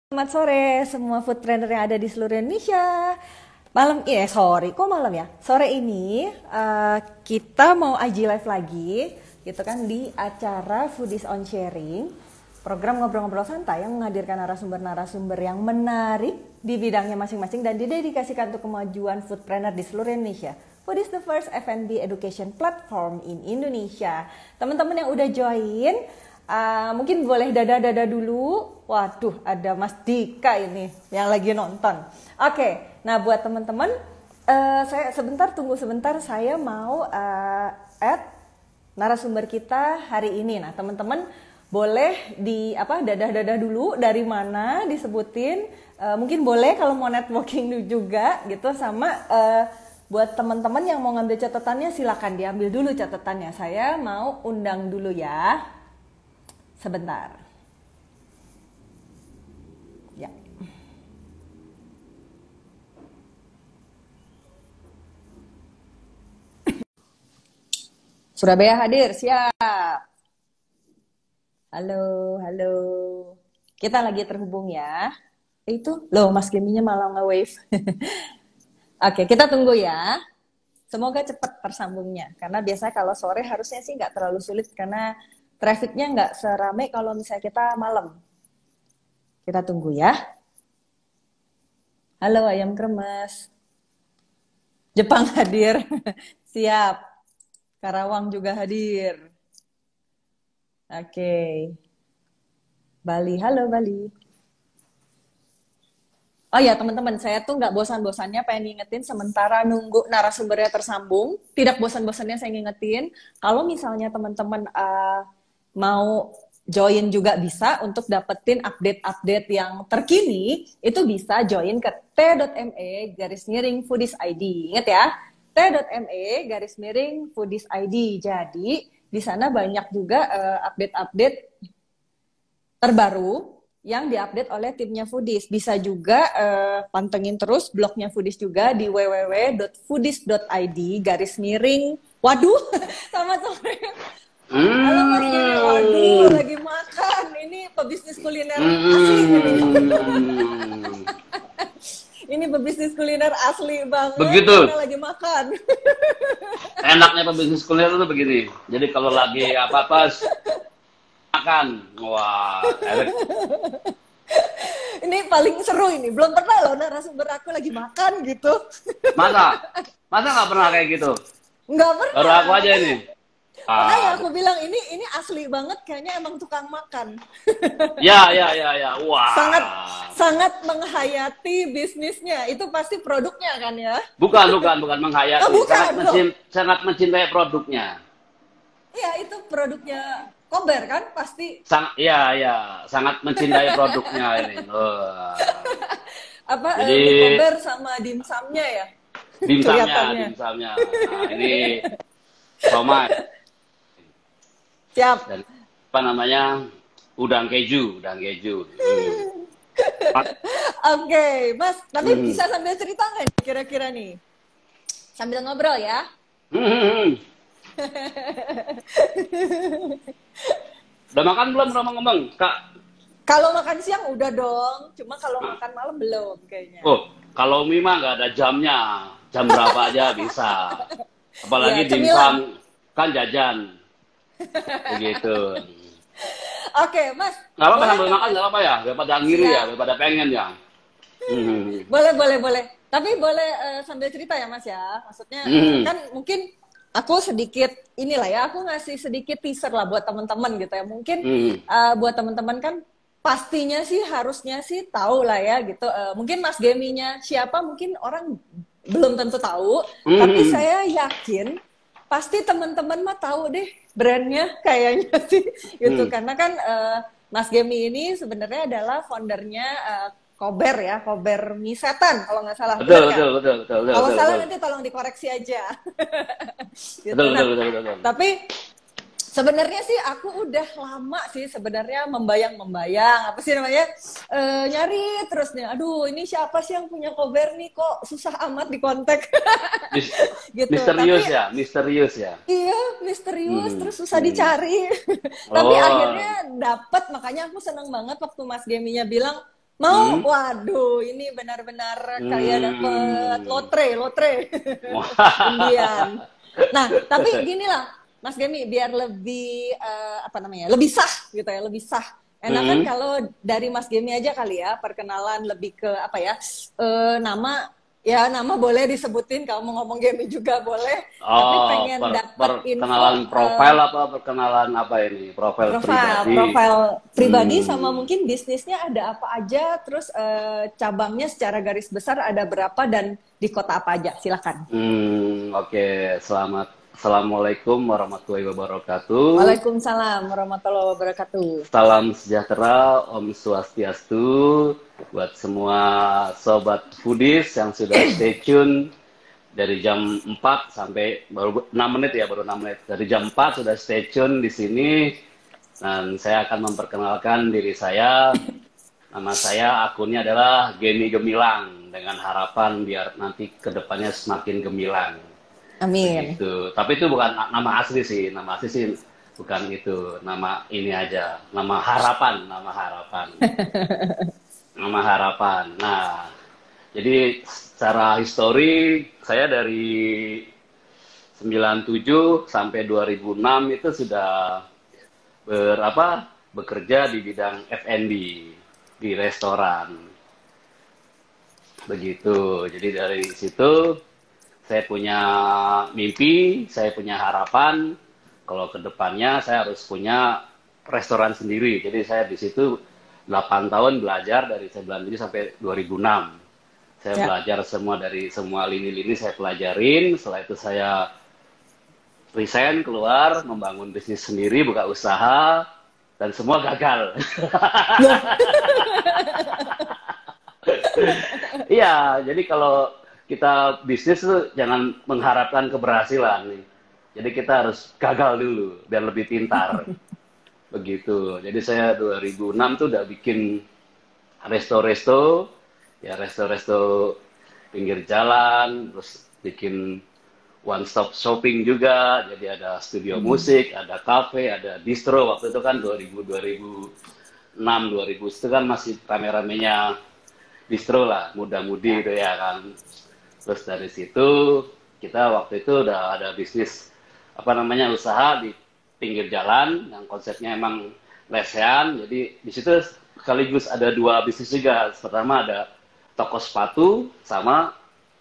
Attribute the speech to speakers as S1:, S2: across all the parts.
S1: Selamat sore semua food trainer yang ada di seluruh Indonesia. Kok malam ya? Sore ini kita mau IG live lagi, gitu kan, di acara Foodies on Sharing, program ngobrol-ngobrol santai yang menghadirkan narasumber-narasumber yang menarik di bidangnya masing-masing dan didedikasikan untuk kemajuan food trainer di seluruh Indonesia. Foodies the first F&B education platform in Indonesia. Teman-teman yang udah join, mungkin boleh dada-dada dulu. Waduh, ada Mas Dika ini yang lagi nonton. Oke, nah buat teman-teman, saya tunggu sebentar, saya mau add narasumber kita hari ini. Nah, teman-teman boleh dadah-dadah dulu, dari mana disebutin. Mungkin boleh kalau mau networking juga gitu, sama buat teman-teman yang mau ngambil catatannya silakan diambil dulu catatannya. Saya mau undang dulu ya. Sebentar. Ya. Surabaya hadir, siap. Halo, halo. Kita lagi terhubung ya. Itu, loh Mas Geminya malah nge-wave. Oke, kita tunggu ya. Semoga cepat tersambungnya. Karena biasanya kalau sore harusnya sih nggak terlalu sulit karena trafficnya nggak serame kalau misalnya kita malam. Kita tunggu ya. Halo ayam kremes. Jepang hadir. Siap. Karawang juga hadir. Oke. Bali, halo Bali. Oh ya teman-teman, saya tuh nggak bosan-bosannya pengen ngingetin sementara nunggu narasumbernya tersambung. Tidak bosan-bosannya saya ngingetin. Kalau misalnya teman-teman mau join juga bisa untuk dapetin update-update yang terkini, itu bisa join ke t.me/foodies_id. Ingat ya, t.me/foodies_id. Jadi di sana banyak juga update-update terbaru yang diupdate oleh timnya Foodies. Bisa juga pantengin terus blognya Foodies juga di www.foodies.id/. Waduh, sama sore. Halo Mas Gini, waduh lagi makan. Ini pebisnis kuliner asli. Ini pebisnis kuliner asli banget.
S2: Begitu.
S1: Karena lagi makan.
S2: Enaknya pebisnis kuliner itu begini. Jadi kalau lagi apa-apa makan, wah.
S1: Ini paling seru ini. Belum pernah loh narasumber aku lagi makan gitu.
S2: Masa nggak pernah kayak gitu?
S1: Nggak pernah.
S2: Baru aku aja ini.
S1: Makanya aku bilang ini asli banget, kayaknya emang tukang makan.
S2: Ya. Wah.
S1: Sangat menghayati bisnisnya. Itu pasti produknya kan ya?
S2: Bukan menghayati.
S1: Oh, bukan,
S2: sangat mencintai produknya.
S1: Iya, itu produknya Kober kan pasti.
S2: Sangat mencintai produknya ini.
S1: Jadi Kober sama dimsumnya ya?
S2: Dimsumnya. Nah, ini somai.
S1: Siap.
S2: Dan apa namanya? Udang keju.
S1: Oke, Mas. Tapi bisa sambil cerita nggak nih, kira-kira nih? Sambil ngobrol ya?
S2: Udah makan belum, ngomong, Kak?
S1: Kalau makan siang udah dong. Cuma kalau makan malam belum kayaknya.
S2: Oh, kalau mie mah nggak ada jamnya. Jam berapa aja bisa. Apalagi
S1: ya,
S2: dimsum kan jajan. Begitu.
S1: Oke, Mas.
S2: Nggak apa-apa sambil makan, nggak apa-apa ya. Daripada ngiri ya, daripada pengen ya.
S1: Boleh. Tapi boleh sambil cerita ya, Mas ya. Maksudnya kan mungkin aku sedikit inilah ya. Aku ngasih sedikit teaser lah buat teman-teman gitu ya. Mungkin buat teman-teman kan pastinya sih harusnya sih tahu lah ya gitu. Mungkin Mas Geminya siapa mungkin orang belum tentu tahu. Tapi saya yakin pasti teman-teman mah tahu deh brandnya kayaknya sih gitu. Karena kan Mas Gemi ini sebenarnya adalah foundernya Kober ya, Kober Mie Setan kalau nggak salah.
S2: Betul.
S1: Kalau salah nanti tolong dikoreksi aja. Gitu.
S2: Betul.
S1: Tapi sebenarnya sih aku udah lama sih sebenarnya membayang apa sih namanya nyari terus nih. Aduh, ini siapa sih yang punya Kober nih, kok susah amat di kontak. Gitu.
S2: Misterius ya.
S1: Iya, misterius terus susah dicari. Tapi akhirnya dapet, makanya aku seneng banget waktu Mas Geminya bilang, Mau? Waduh, ini benar-benar kayak dapet lotre. Undian. Nah, tapi gini lah, Mas Gemi, biar lebih apa namanya, lebih sah gitu ya, lebih sah. Enakan kalau dari Mas Gemi aja kali ya, perkenalan lebih ke apa ya, nama boleh disebutin, kalau mau ngomong Gemi juga boleh. Tapi pengen dapat info.
S2: Perkenalan profil apa perkenalan apa ini? Profil pribadi.
S1: Profil pribadi sama mungkin bisnisnya ada apa aja, terus cabangnya secara garis besar ada berapa dan di kota apa aja, silakan.
S2: Oke. Assalamualaikum warahmatullahi wabarakatuh.
S1: Waalaikumsalam warahmatullahi wabarakatuh.
S2: Salam sejahtera, Om Swastiastu buat semua sobat foodies yang sudah stay tune dari jam 4 sampai baru 6 menit ya, baru 6 menit. Dari jam 4 sudah stay tune di sini dan saya akan memperkenalkan diri saya. Nama saya akunnya adalah Gemi Gemilang dengan harapan biar nanti kedepannya semakin gemilang.
S1: Amin.
S2: Gitu. Tapi itu bukan nama asli sih, bukan itu, nama ini aja, nama harapan. Nama harapan. Nah, jadi secara histori saya dari 97 sampai 2006 itu sudah bekerja di bidang F&B di restoran. Begitu. Jadi dari situ saya punya mimpi, saya punya harapan kalau ke depannya saya harus punya restoran sendiri. Jadi saya di situ 8 tahun belajar dari 97 sampai 2006. Saya belajar dari semua lini-lini saya pelajarin. Setelah itu saya resign, keluar, membangun bisnis sendiri, buka usaha, dan semua gagal. Iya, jadi kalau kita bisnis tuh jangan mengharapkan keberhasilan nih. Jadi kita harus gagal dulu biar lebih pintar. Begitu. Jadi saya 2006 tuh udah bikin resto-resto pinggir jalan, terus bikin one stop shopping juga. Jadi ada studio musik, ada cafe, ada distro. Waktu itu kan 2006, 2000 itu kan masih rame-ramenya distro lah, muda-mudi itu ya kan. Terus dari situ kita waktu itu udah ada bisnis usaha di pinggir jalan yang konsepnya emang lesehan. Jadi di situ sekaligus ada 2 bisnis juga. Pertama ada toko sepatu sama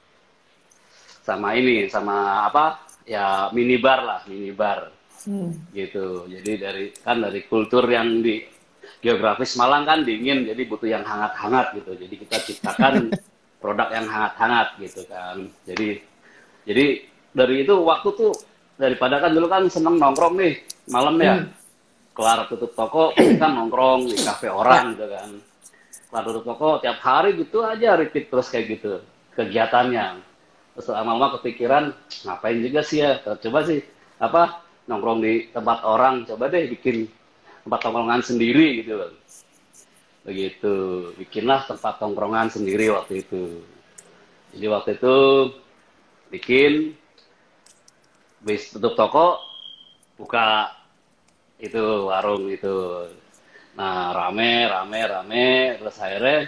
S2: minibar gitu. Jadi dari kultur yang di geografis Malang kan dingin, jadi butuh yang hangat-hangat gitu. Jadi kita ciptakan produk yang hangat-hangat gitu kan. Jadi dari itu waktu tuh daripada kan dulu kan seneng nongkrong nih malam ya. Kelar tutup toko kita nongkrong di kafe orang gitu kan. Kelar tutup toko tiap hari gitu aja repeat terus kayak gitu kegiatannya. Terus lama-lama kepikiran ngapain juga sih ya. Coba sih nongkrong di tempat orang, coba deh bikin tempat nongkrongan sendiri gitu loh. Begitu, bikinlah tempat tongkrongan sendiri waktu itu. Jadi waktu itu bikin, habis tutup toko, buka itu warung itu. Nah rame, terus akhirnya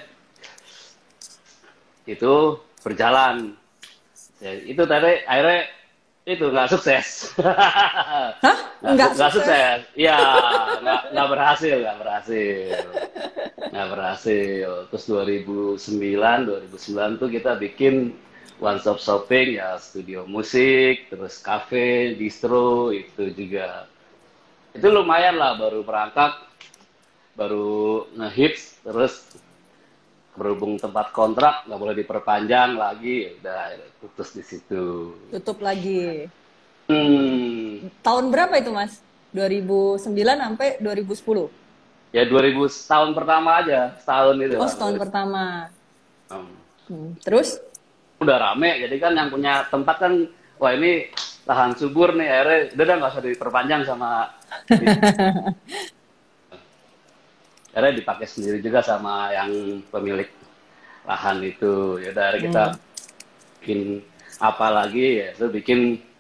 S2: itu berjalan. Ya, itu tadi akhirnya itu nggak sukses.
S1: Hah? Nggak
S2: sukses? Iya, nggak berhasil. Terus 2009 tuh kita bikin one stop shopping ya, studio musik, terus cafe, distro itu juga. Itu lumayan lah, baru berangkat, baru ngehits, terus berhubung tempat kontrak nggak boleh diperpanjang lagi, udah putus di situ.
S1: Tutup lagi. Tahun berapa itu Mas? 2009 sampai 2010?
S2: Ya 2000 tahun pertama aja, setahun itu.
S1: Oh, setahun pertama. Terus?
S2: Udah rame, jadi kan yang punya tempat kan, wah ini lahan subur nih, akhirnya udah nggak usah diperpanjang sama. Akhirnya dipakai sendiri juga sama yang pemilik lahan itu. Ya udah kita bikin apa lagi ya, itu bikin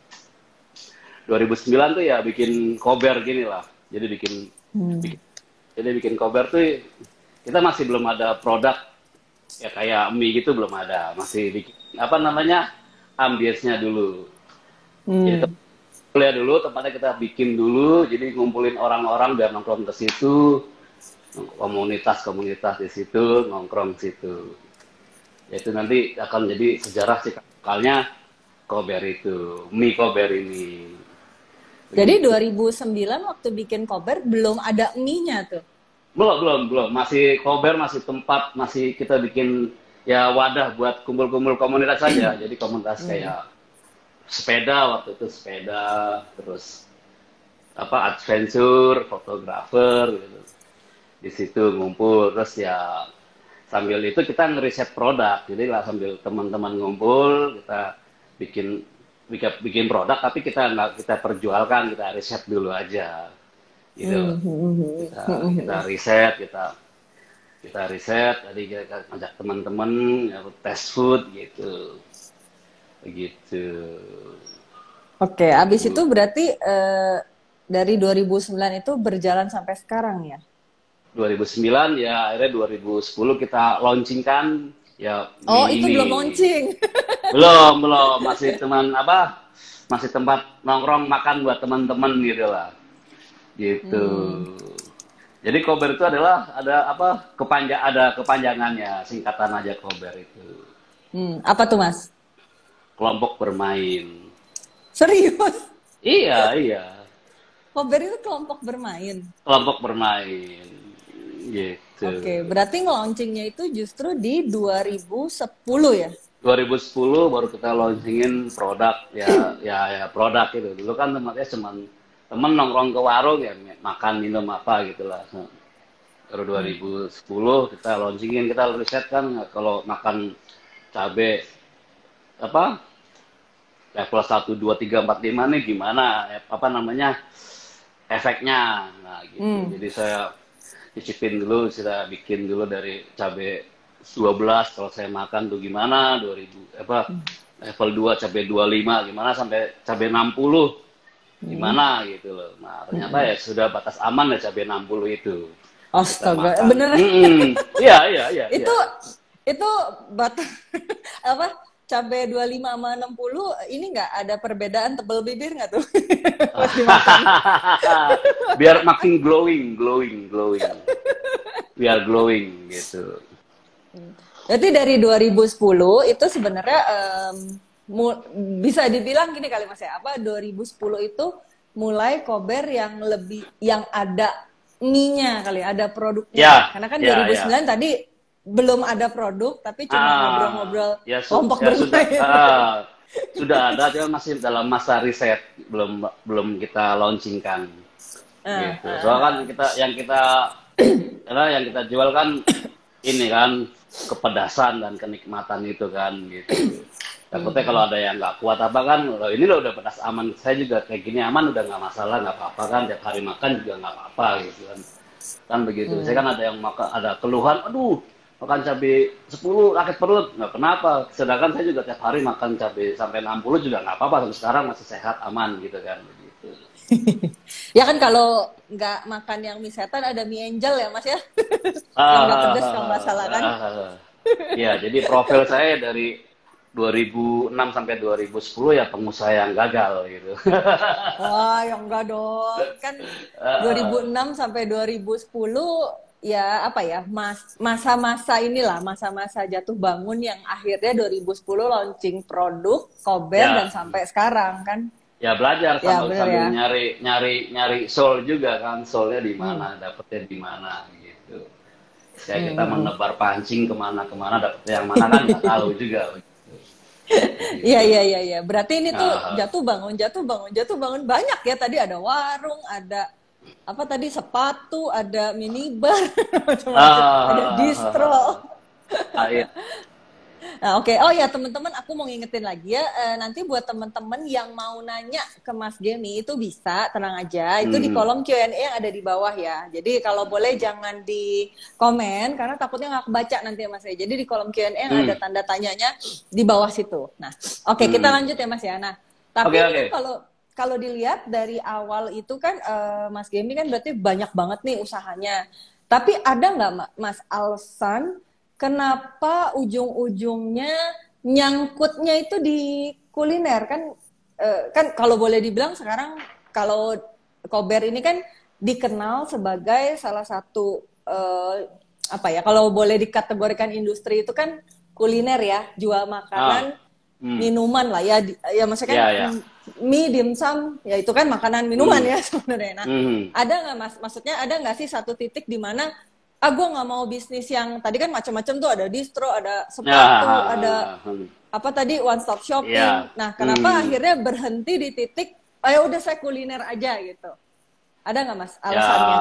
S2: 2009 tuh ya bikin kober gini lah. Jadi bikin kober tuh kita masih belum ada produk ya kayak mie gitu, belum ada, masih bikin apa namanya ambience-nya dulu. Jadi kuliah dulu, tempatnya kita bikin dulu, jadi ngumpulin orang-orang biar nongkrong ke situ, komunitas-komunitas di situ, nongkrong situ. Itu nanti akan jadi sejarah sih kalnya Kober itu, mie Kober ini.
S1: Jadi 2009 waktu bikin Kober belum ada mie-nya tuh.
S2: Belum. Masih Kober, masih tempat, masih kita bikin ya wadah buat kumpul-kumpul komunitas saja. Jadi komunitas kayak sepeda, waktu itu sepeda, terus apa adventure, fotografer gitu. Di situ ngumpul, terus ya sambil itu kita ngeriset produk. Jadi lah sambil teman-teman ngumpul, kita bikin produk, tapi kita perjualkan, kita riset dulu aja. Gitu. Kita riset, kita riset, tadi kita ajak teman-teman ya, test food gitu. Begitu.
S1: Oke, abis itu berarti dari 2009 itu berjalan sampai sekarang ya?
S2: 2009 ya akhirnya 2010 kita launching kan ya.
S1: Oh, itu belum launching.
S2: Belum, masih masih tempat nongkrong makan buat teman-teman gitu lah. Gitu. Jadi Kober itu adalah ada kepanjangannya, singkatan aja Kober itu.
S1: Apa tuh, Mas?
S2: Kelompok bermain.
S1: Serius?
S2: Iya.
S1: Kober itu kelompok bermain.
S2: Kelompok bermain. Gitu.
S1: Oke, berarti nge-launchingnya itu justru di 2010 ya?
S2: 2010 baru kita launchingin produk ya produk gitu. Dulu kan tempatnya cuma temen nongkrong ke warung ya makan minum apa gitulah. Baru 2010 kita launchingin, kita riset kan kalau makan cabe apa level 1 2 3 4 5 nih gimana apa namanya efeknya. Nah gitu. Jadi saya cicipin dulu, kita bikin dulu dari cabai 12 kalau saya makan tuh gimana, 2000 level 2 cabai 25 gimana sampai cabai 60 gimana gitu loh. Nah, ternyata ya sudah batas aman ya cabai 60 itu.
S1: Astaga, beneran.
S2: Iya.
S1: Itu batas apa? Cabai 25 sama 60 ini nggak ada perbedaan tebel bibir nggak tuh? Pas dimakan.
S2: Biar makin glowing. Biar glowing gitu.
S1: Berarti dari 2010 itu sebenarnya bisa dibilang gini kali Mas ya, 2010 itu mulai Kober yang ada mie-nya kali, ada produknya.
S2: Ya,
S1: karena kan 2009 tadi belum ada produk, tapi cuma ngobrol-ngobrol kelompok bermain.
S2: Sudah ada, cuma masih dalam masa riset, belum kita launchingkan. Gitu. Soalnya kan yang kita jual kan ini kan kepedasan dan kenikmatan itu kan gitu. Takutnya kalau ada yang nggak kuat apa kan, ini loh udah pedas aman, saya juga kayak gini aman udah nggak masalah, nggak apa-apa kan, tiap hari makan juga nggak apa-apa gitu kan begitu. Saya kan ada yang ada keluhan, aduh makan cabai 10 sakit perut, nggak kenapa, sedangkan saya juga tiap hari makan cabai sampai 60 juga nggak apa-apa, sampai sekarang masih sehat aman gitu kan begitu.
S1: Ya kan kalau nggak makan yang mie setan ada mie angel ya Mas ya, yang nggak pedas kalau nggak salah kan.
S2: Iya, jadi profil saya dari 2006 sampai 2010 ya pengusaha yang gagal gitu.
S1: Wah, yang enggak dong. Kan 2006 sampai 2010 ya apa ya, masa-masa inilah, masa-masa jatuh bangun yang akhirnya 2010 launching produk Kober dan sampai sekarang kan.
S2: Ya belajar sambil
S1: ya.
S2: nyari soul juga kan, soulnya di mana, dapetnya di mana gitu. Kayak kita menebar pancing kemana-kemana, dapetnya yang mana kan nggak tahu juga.
S1: Iya. Berarti ini tuh jatuh bangun banyak ya. Tadi ada warung, ada apa tadi sepatu, ada minibar, macam-macam, ada distro. Nah, oke. Oh ya teman-teman, aku mau ngingetin lagi ya. Nanti buat teman-teman yang mau nanya ke Mas Gemi itu bisa, tenang aja. Itu di kolom Q&A yang ada di bawah ya. Jadi kalau boleh jangan di komen karena takutnya nggak kebaca nanti ya Mas ya. Jadi di kolom Q&A yang ada tanda tanyanya di bawah situ. Nah, oke, kita lanjut ya Mas ya. Nah, tapi kalau dilihat dari awal itu kan Mas Gemi kan berarti banyak banget nih usahanya. Tapi ada nggak Mas alasan kenapa ujung-ujungnya nyangkutnya itu di kuliner kan? Kan kalau boleh dibilang sekarang kalau Kober ini kan dikenal sebagai salah satu apa ya? Kalau boleh dikategorikan industri itu kan kuliner ya, jual makanan, minuman lah ya, ya maksudnya kan mie, dimsum, ya itu kan makanan minuman ya sebenarnya. Nah, ada nggak Mas? Maksudnya ada nggak sih satu titik di mana gue nggak mau bisnis yang tadi kan macam-macam tuh, ada distro, ada sepatu, ada apa tadi one stop shopping. Nah, kenapa akhirnya berhenti di titik, ayo udah saya kuliner aja gitu? Ada nggak Mas alasannya?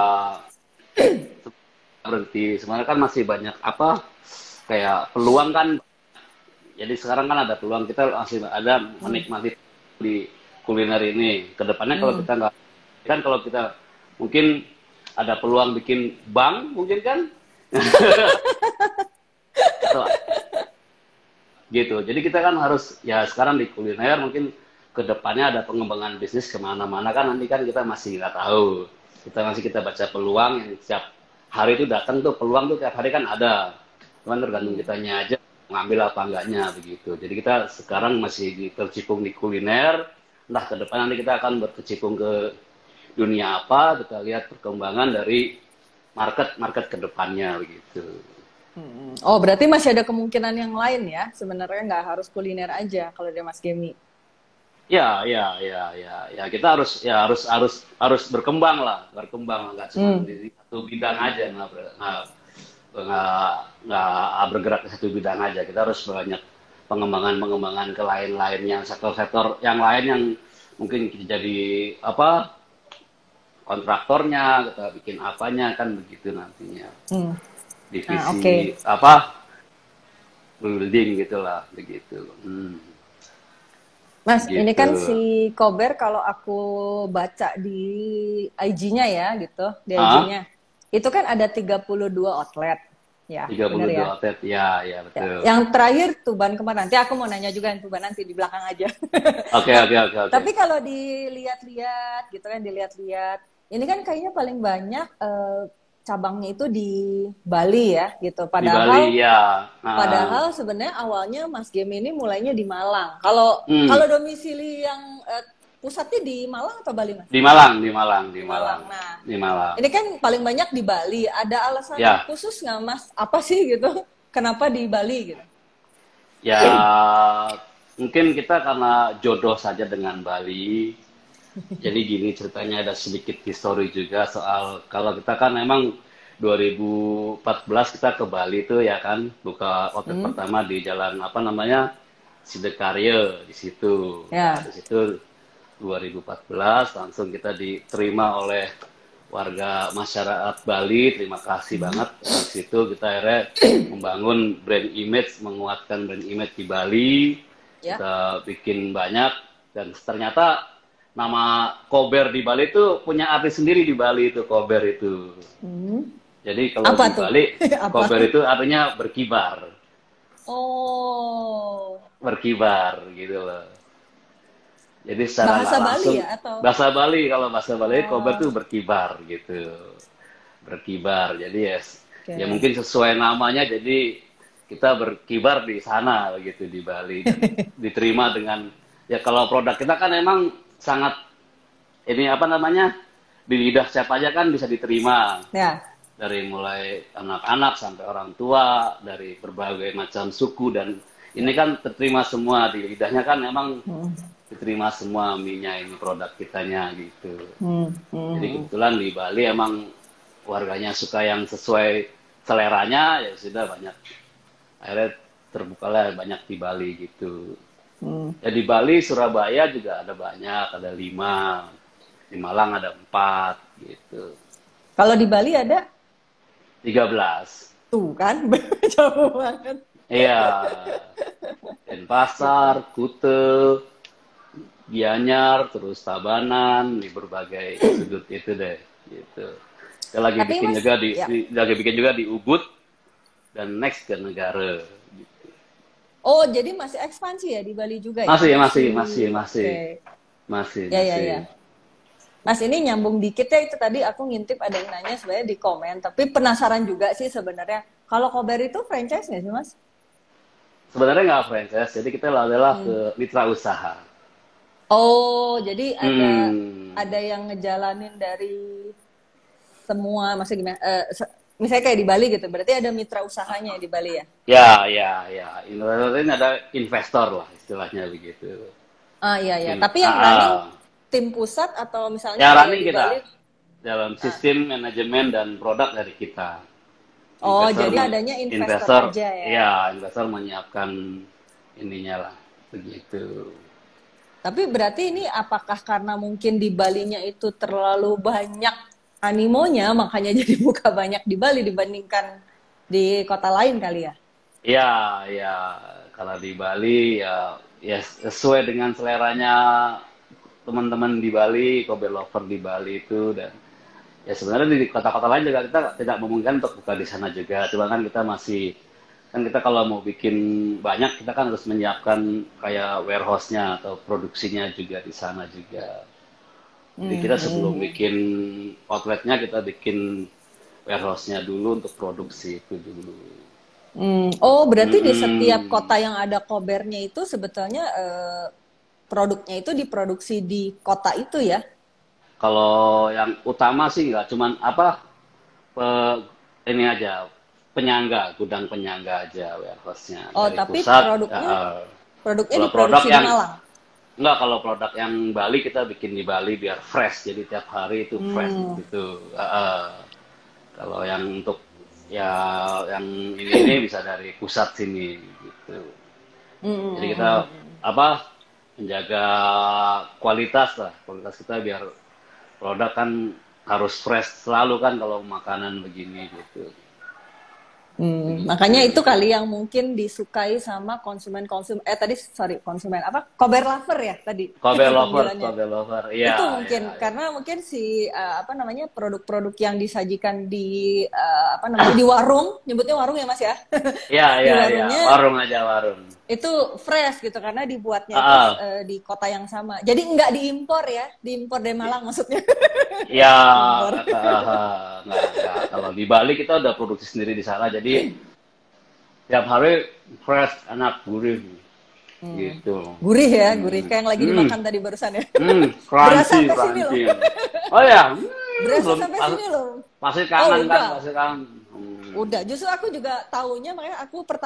S2: Berhenti. Sebenarnya kan masih banyak apa kayak peluang kan. Jadi sekarang kan ada peluang, kita masih ada menikmati di kuliner ini. Kedepannya kalau kita nggak, kan kalau kita mungkin ada peluang bikin bank mungkin kan. Gitu. Jadi kita kan harus ya sekarang di kuliner mungkin kedepannya ada pengembangan bisnis kemana-mana kan nanti kan kita masih nggak tahu. Kita baca peluang yang setiap hari itu datang tuh peluang tuh tiap hari kan ada. Cuman tergantung kitanya aja ngambil apa enggaknya begitu. Jadi kita sekarang masih tercipung di kuliner. Entah ke depan nanti kita akan berkecimpung ke dunia apa, kita lihat perkembangan dari market ke depannya begitu.
S1: Oh, berarti masih ada kemungkinan yang lain ya? Sebenarnya nggak harus kuliner aja kalau dia Mas Gemi.
S2: Ya, kita harus berkembang lah, nggak cuma di satu bidang aja, nggak bergerak di satu bidang aja. Kita harus banyak pengembangan ke lain-lainnya, sektor-sektor yang lain yang mungkin jadi apa kontraktornya, kita bikin apanya kan begitu nantinya. Divisi apa building gitulah begitu.
S1: Mas,
S2: gitu.
S1: ini kan si Kober kalau aku baca di IG-nya ya gitu, di IG-nya. Itu kan ada 32 outlet. Ya,
S2: 32 outlet, ya betul.
S1: Yang terakhir Tuban kemarin. Nanti aku mau nanya juga yang Tuban nanti di belakang aja.
S2: Oke.
S1: Tapi kalau dilihat-lihat gitu kan, ini kan kayaknya paling banyak cabangnya itu di Bali ya gitu. Padahal
S2: di Bali, ya.
S1: Padahal sebenarnya awalnya Mas Gemi ini mulainya di Malang. Kalau domisili yang pusatnya di Malang atau Bali, Mas?
S2: Di Malang.
S1: Nah,
S2: di Malang.
S1: Ini kan paling banyak di Bali. Ada alasan khusus nggak, Mas? Apa sih gitu? Kenapa di Bali gitu?
S2: Ya, mungkin kita karena jodoh saja dengan Bali. Jadi gini ceritanya, ada sedikit histori juga soal kalau kita kan memang 2014 kita ke Bali tuh ya kan, buka outlet pertama di jalan apa namanya Sidekarya di situ.
S1: Ya.
S2: Di situ 2014 langsung kita diterima oleh warga masyarakat Bali, terima kasih banget. Di situ kita akhirnya membangun brand image, menguatkan brand image di Bali. Kita bikin banyak dan ternyata nama Kober di Bali itu punya arti sendiri di Bali itu, Kober itu. Jadi kalau di Bali, Kober itu artinya berkibar.
S1: Oh.
S2: Berkibar gitu loh. Jadi secara
S1: bahasa
S2: langsung,
S1: Bali ya atau?
S2: Bahasa Bali, kalau bahasa Bali Kober itu berkibar gitu. Berkibar. Jadi ya mungkin sesuai namanya, jadi kita berkibar di sana gitu di Bali. Diterima dengan ya kalau produk kita kan emang sangat ini apa namanya di lidah siapa aja kan bisa diterima.
S1: Ya.
S2: Dari mulai anak-anak sampai orang tua, dari berbagai macam suku, dan ini kan terterima semua di lidahnya kan emang diterima semua mie-nya ini, produk kitanya gitu. Jadi kebetulan di Bali emang warganya suka yang sesuai seleranya, ya sudah banyak. Akhirnya terbukalah banyak di Bali gitu. Ya di Bali, Surabaya juga ada banyak, ada 5. Di Malang ada 4 gitu.
S1: Kalau di Bali ada?
S2: 13.
S1: Tuh kan, jauh banget.
S2: Iya. Denpasar, Kute, Gianyar, terus Tabanan, di berbagai sudut itu deh. Gitu. Kita lagi bikin juga lagi bikin juga di Ubud dan next ke Negara.
S1: Oh, jadi masih ekspansi ya di Bali juga ya?
S2: Masih.
S1: Okay.
S2: Masih.
S1: Ya. Mas ini nyambung dikit ya, itu tadi aku ngintip ada yang nanya sebenarnya di komen, tapi penasaran juga sih sebenarnya. Kalau Kober itu franchise nggak sih Mas?
S2: Sebenarnya nggak franchise, jadi kita adalah ke mitra usaha.
S1: Oh, jadi
S2: Hmm.
S1: ada yang ngejalanin dari semua, maksudnya gimana? Misalnya kayak di Bali gitu, berarti ada mitra usahanya di Bali ya?
S2: Ya. Ini ada investor lah istilahnya begitu.
S1: Ah iya iya.
S2: In-
S1: Tapi yang
S2: ah,
S1: running
S2: ah.
S1: tim pusat atau misalnya
S2: Ya
S1: kayak
S2: running
S1: di Bali?
S2: kita dalam sistem manajemen dan produk dari kita.
S1: Oh,
S2: Investor,
S1: jadi adanya investor
S2: investor,
S1: aja ya.
S2: ya investor menyiapkan ininya lah begitu.
S1: Tapi berarti ini apakah karena mungkin di Balinya itu terlalu banyak animonya, makanya jadi buka banyak di Bali dibandingkan di kota lain kali ya?
S2: Ya, kalau di Bali ya sesuai dengan seleranya teman-teman di Bali, Kobe lover di Bali itu dan ya sebenarnya di kota-kota lain juga kita tidak memungkinkan untuk buka di sana juga. Cuma kan kita masih kan kita kalau mau bikin banyak kita kan harus menyiapkan kayak warehouse-nya atau produksinya juga di sana juga. Jadi kita sebelum bikin outletnya kita bikin warehouse-nya dulu untuk produksi itu dulu.
S1: Oh, berarti di setiap
S2: Mm-mm.
S1: kota yang ada kobernya itu sebetulnya produknya itu diproduksi di kota itu ya?
S2: Kalau yang utama sih nggak cuman apa ini aja penyangga, gudang penyangga aja warehouse-nya
S1: Oh,
S2: dari
S1: tapi
S2: pusat.
S1: produknya
S2: Kalau produk
S1: diproduksi di
S2: yang
S1: Malang.
S2: enggak, kalau produk yang Bali kita bikin di Bali biar fresh, jadi tiap hari itu fresh gitu. Kalau yang untuk ya yang ini bisa dari pusat sini gitu. Jadi kita apa menjaga kualitas lah, kualitas kita biar produk kan harus fresh selalu kan kalau makanan begini gitu.
S1: Makanya itu
S2: Begitu.
S1: kali yang mungkin disukai sama konsumen-konsumen, tadi sorry, konsumen apa? Kober lover ya tadi panggilannya.
S2: Kobe lover,
S1: Itu
S2: iya.
S1: mungkin karena mungkin si apa namanya produk-produk yang disajikan di apa namanya di warung, nyebutnya warung ya Mas ya. Di
S2: Iya,
S1: warungnya
S2: warung aja warung.
S1: itu fresh gitu karena dibuatnya itu
S2: Ah,
S1: di kota yang sama. Jadi nggak diimpor ya, diimpor dari Malang maksudnya.
S2: ya,
S1: Impor.
S2: nggak. Kalau di Bali kita udah produksi sendiri di sana, jadi tiap hari fresh, enak, gurih, gitu.
S1: Gurih ya, gurih
S2: Hmm,
S1: kayak yang lagi
S2: hmm,
S1: dimakan tadi barusan ya. Berasa
S2: crunchy,
S1: sampai sini loh.
S2: crunchy. Oh ya,
S1: Berasa
S2: belum
S1: sampai sini loh.
S2: pasti
S1: Oh
S2: kangen kan,
S1: udah,
S2: pasti kangen.
S1: udah. Justru aku juga taunya makanya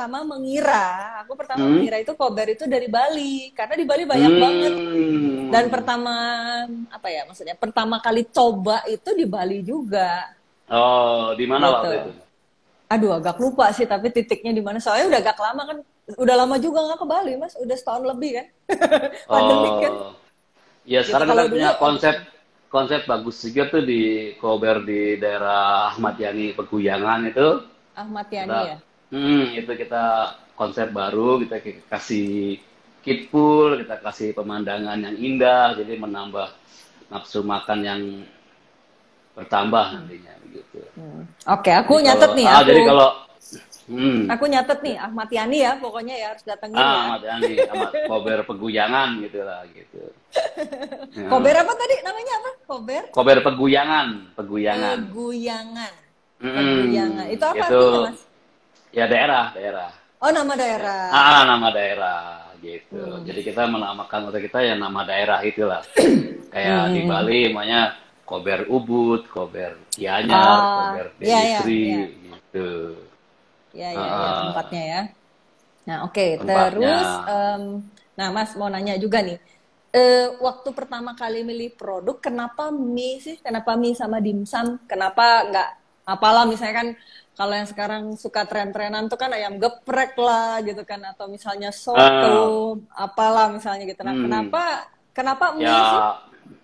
S1: aku pertama
S2: Hmm,
S1: mengira itu kober itu dari Bali karena di Bali banyak banget. Dan
S2: hmm.
S1: pertama apa ya maksudnya pertama kali coba itu di Bali juga
S2: Oh, di mana waktu
S1: gitu.
S2: itu?
S1: Aduh agak lupa sih tapi titiknya di mana soalnya udah agak lama kan, udah lama juga nggak ke Bali Mas, udah setahun lebih kan, pandemik kan,
S2: Oh, ya
S1: gitu.
S2: sekarang kita
S1: Kalau dulu
S2: punya konsep konsep bagus juga tuh di Kober di daerah Ahmad Yani Peguyangan itu.
S1: Ahmad Yani
S2: Kita,
S1: ya.
S2: itu kita konsep baru, kita kasih kitpul, kita kasih pemandangan yang indah, jadi menambah nafsu makan yang bertambah nantinya begitu.
S1: Oke, aku nyatet nih,
S2: Jadi kalau hmm,
S1: aku nyatet nih Ahmad Yani ya, pokoknya ya harus datengin ya.
S2: Ahmad Yani sama Kober Peguyangan gitu lah gitu.
S1: Kober
S2: Ya.
S1: apa tadi namanya apa? Kober
S2: Kober Peguyangan.
S1: Peguyangan. Peguyangan.
S2: Hmm,
S1: Itu apa
S2: itu
S1: artinya, Mas?
S2: ya daerah.
S1: Oh, nama
S2: Ya.
S1: daerah.
S2: Nama daerah gitu. Jadi kita menamakan kota kita ya nama daerah itulah. Kayak di Bali namanya Kober Ubud, Kober Gianyar,
S1: Ah,
S2: Kober
S1: ya ya ya.
S2: Delisri gitu.
S1: Ya
S2: Ah,
S1: tempatnya ya. Nah, oke.
S2: tempatnya.
S1: Terus nah Mas mau nanya juga nih. Waktu pertama kali milih produk, kenapa mie sih? Kenapa mie sama dimsum? Kenapa nggak apalah misalnya kan kalau yang sekarang suka tren-trenan tuh kan ayam geprek lah gitu kan atau misalnya
S2: Ah,
S1: soto, apalah misalnya gitu. Nah,
S2: hmm,
S1: kenapa mie sih?
S2: ya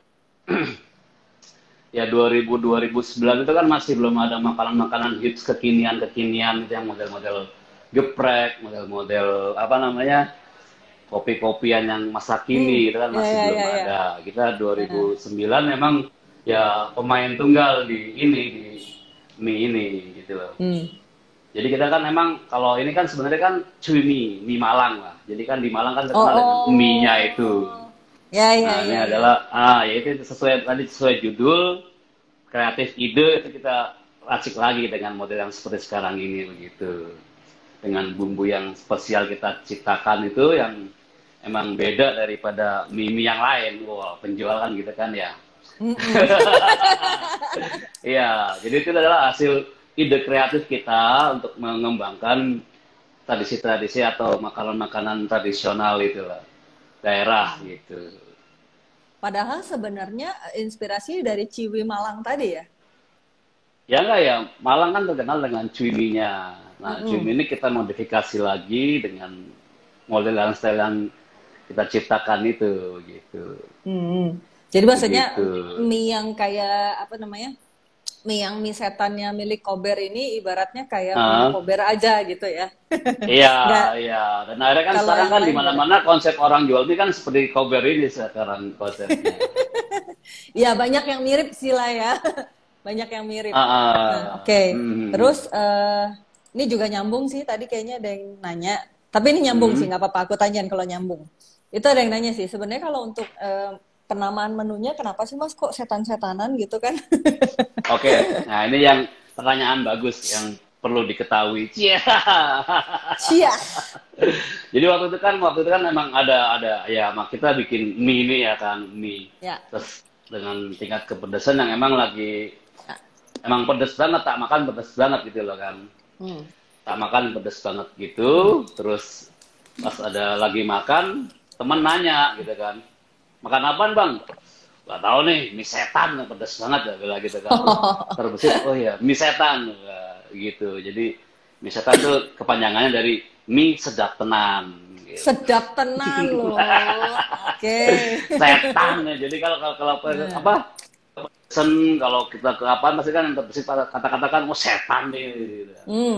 S2: ya 2009 itu kan masih belum ada makanan-makanan hits kekinian itu yang model-model geprek, model-model apa namanya kopi-kopian yang masa kini itu kan masih belum
S1: Ya.
S2: ada. Kita 2009 memang ya pemain tunggal di mie ini gitu loh. Jadi kita kan memang kalau ini kan sebenarnya kan mie Malang lah. Jadi kan di Malang kan
S1: Oh,
S2: terkenal dengan mie-nya itu.
S1: Ya, ya,
S2: Nah, ini
S1: ya, ya.
S2: adalah yaitu sesuai judul, kreatif ide itu kita racik lagi dengan model yang seperti sekarang ini begitu. Dengan bumbu yang spesial kita ciptakan itu yang emang beda daripada mie yang lain. Wah, penjual kan gitu kan ya.
S1: Mm-mm.
S2: Iya, jadi itu adalah hasil ide kreatif kita untuk mengembangkan tradisi-tradisi atau makanan-makanan tradisional itulah daerah gitu.
S1: Padahal sebenarnya inspirasi dari Ciwi Malang tadi ya.
S2: Ya enggak ya, Malang kan terkenal dengan cuiminya. Nah,
S1: Mm-mm.
S2: cuimi ini kita modifikasi lagi dengan model dan style yang kita ciptakan itu gitu.
S1: Mm-mm. Jadi maksudnya
S2: Begitu.
S1: mie yang kayak apa namanya? Mie setannya milik Kober ini ibaratnya kayak punya
S2: Ah,
S1: Kober aja gitu ya.
S2: iya,
S1: Nggak,
S2: iya. Dan akhirnya kan
S1: kalau
S2: sekarang
S1: yang
S2: kan di
S1: lain beda.
S2: mana-mana konsep orang jual mie kan seperti cover ini sekarang konsepnya.
S1: Ya banyak yang mirip sih lah ya. Banyak yang mirip.
S2: Ah,
S1: Nah,
S2: ah.
S1: oke.
S2: Hmm,
S1: Terus ini juga nyambung sih. Tadi kayaknya ada yang nanya. Tapi ini nyambung sih,
S2: hmm.
S1: nggak apa-apa. Aku tanyain kalau nyambung. Itu ada yang nanya sih. Sebenarnya kalau untuk penamaan menunya, kenapa sih Mas kok setan-setanan gitu kan?
S2: Oke, nah ini yang pertanyaan bagus yang perlu diketahui. Cia.
S1: Cia.
S2: Jadi waktu itu kan memang ada ya kita bikin mie ini ya kan mie
S1: Ya.
S2: terus dengan tingkat kepedesan yang emang pedes banget tak makan pedes banget gitu loh kan
S1: Hmm.
S2: tak makan pedes banget gitu terus pas ada lagi makan teman nanya gitu kan makan apaan bang nggak tahu nih mie setan pedes banget ya bilang gitu kan terbesit oh ya mie setan. Wah, gitu jadi mie setan itu kepanjangannya dari mie sedap tenan gitu.
S1: Sedap tenan loh. Oke.
S2: Setan ya jadi kalau
S1: Nah.
S2: apa pesen kalau kita ke apa pasti kan yang terbesit pada kata-kata kan oh setan nih gitu.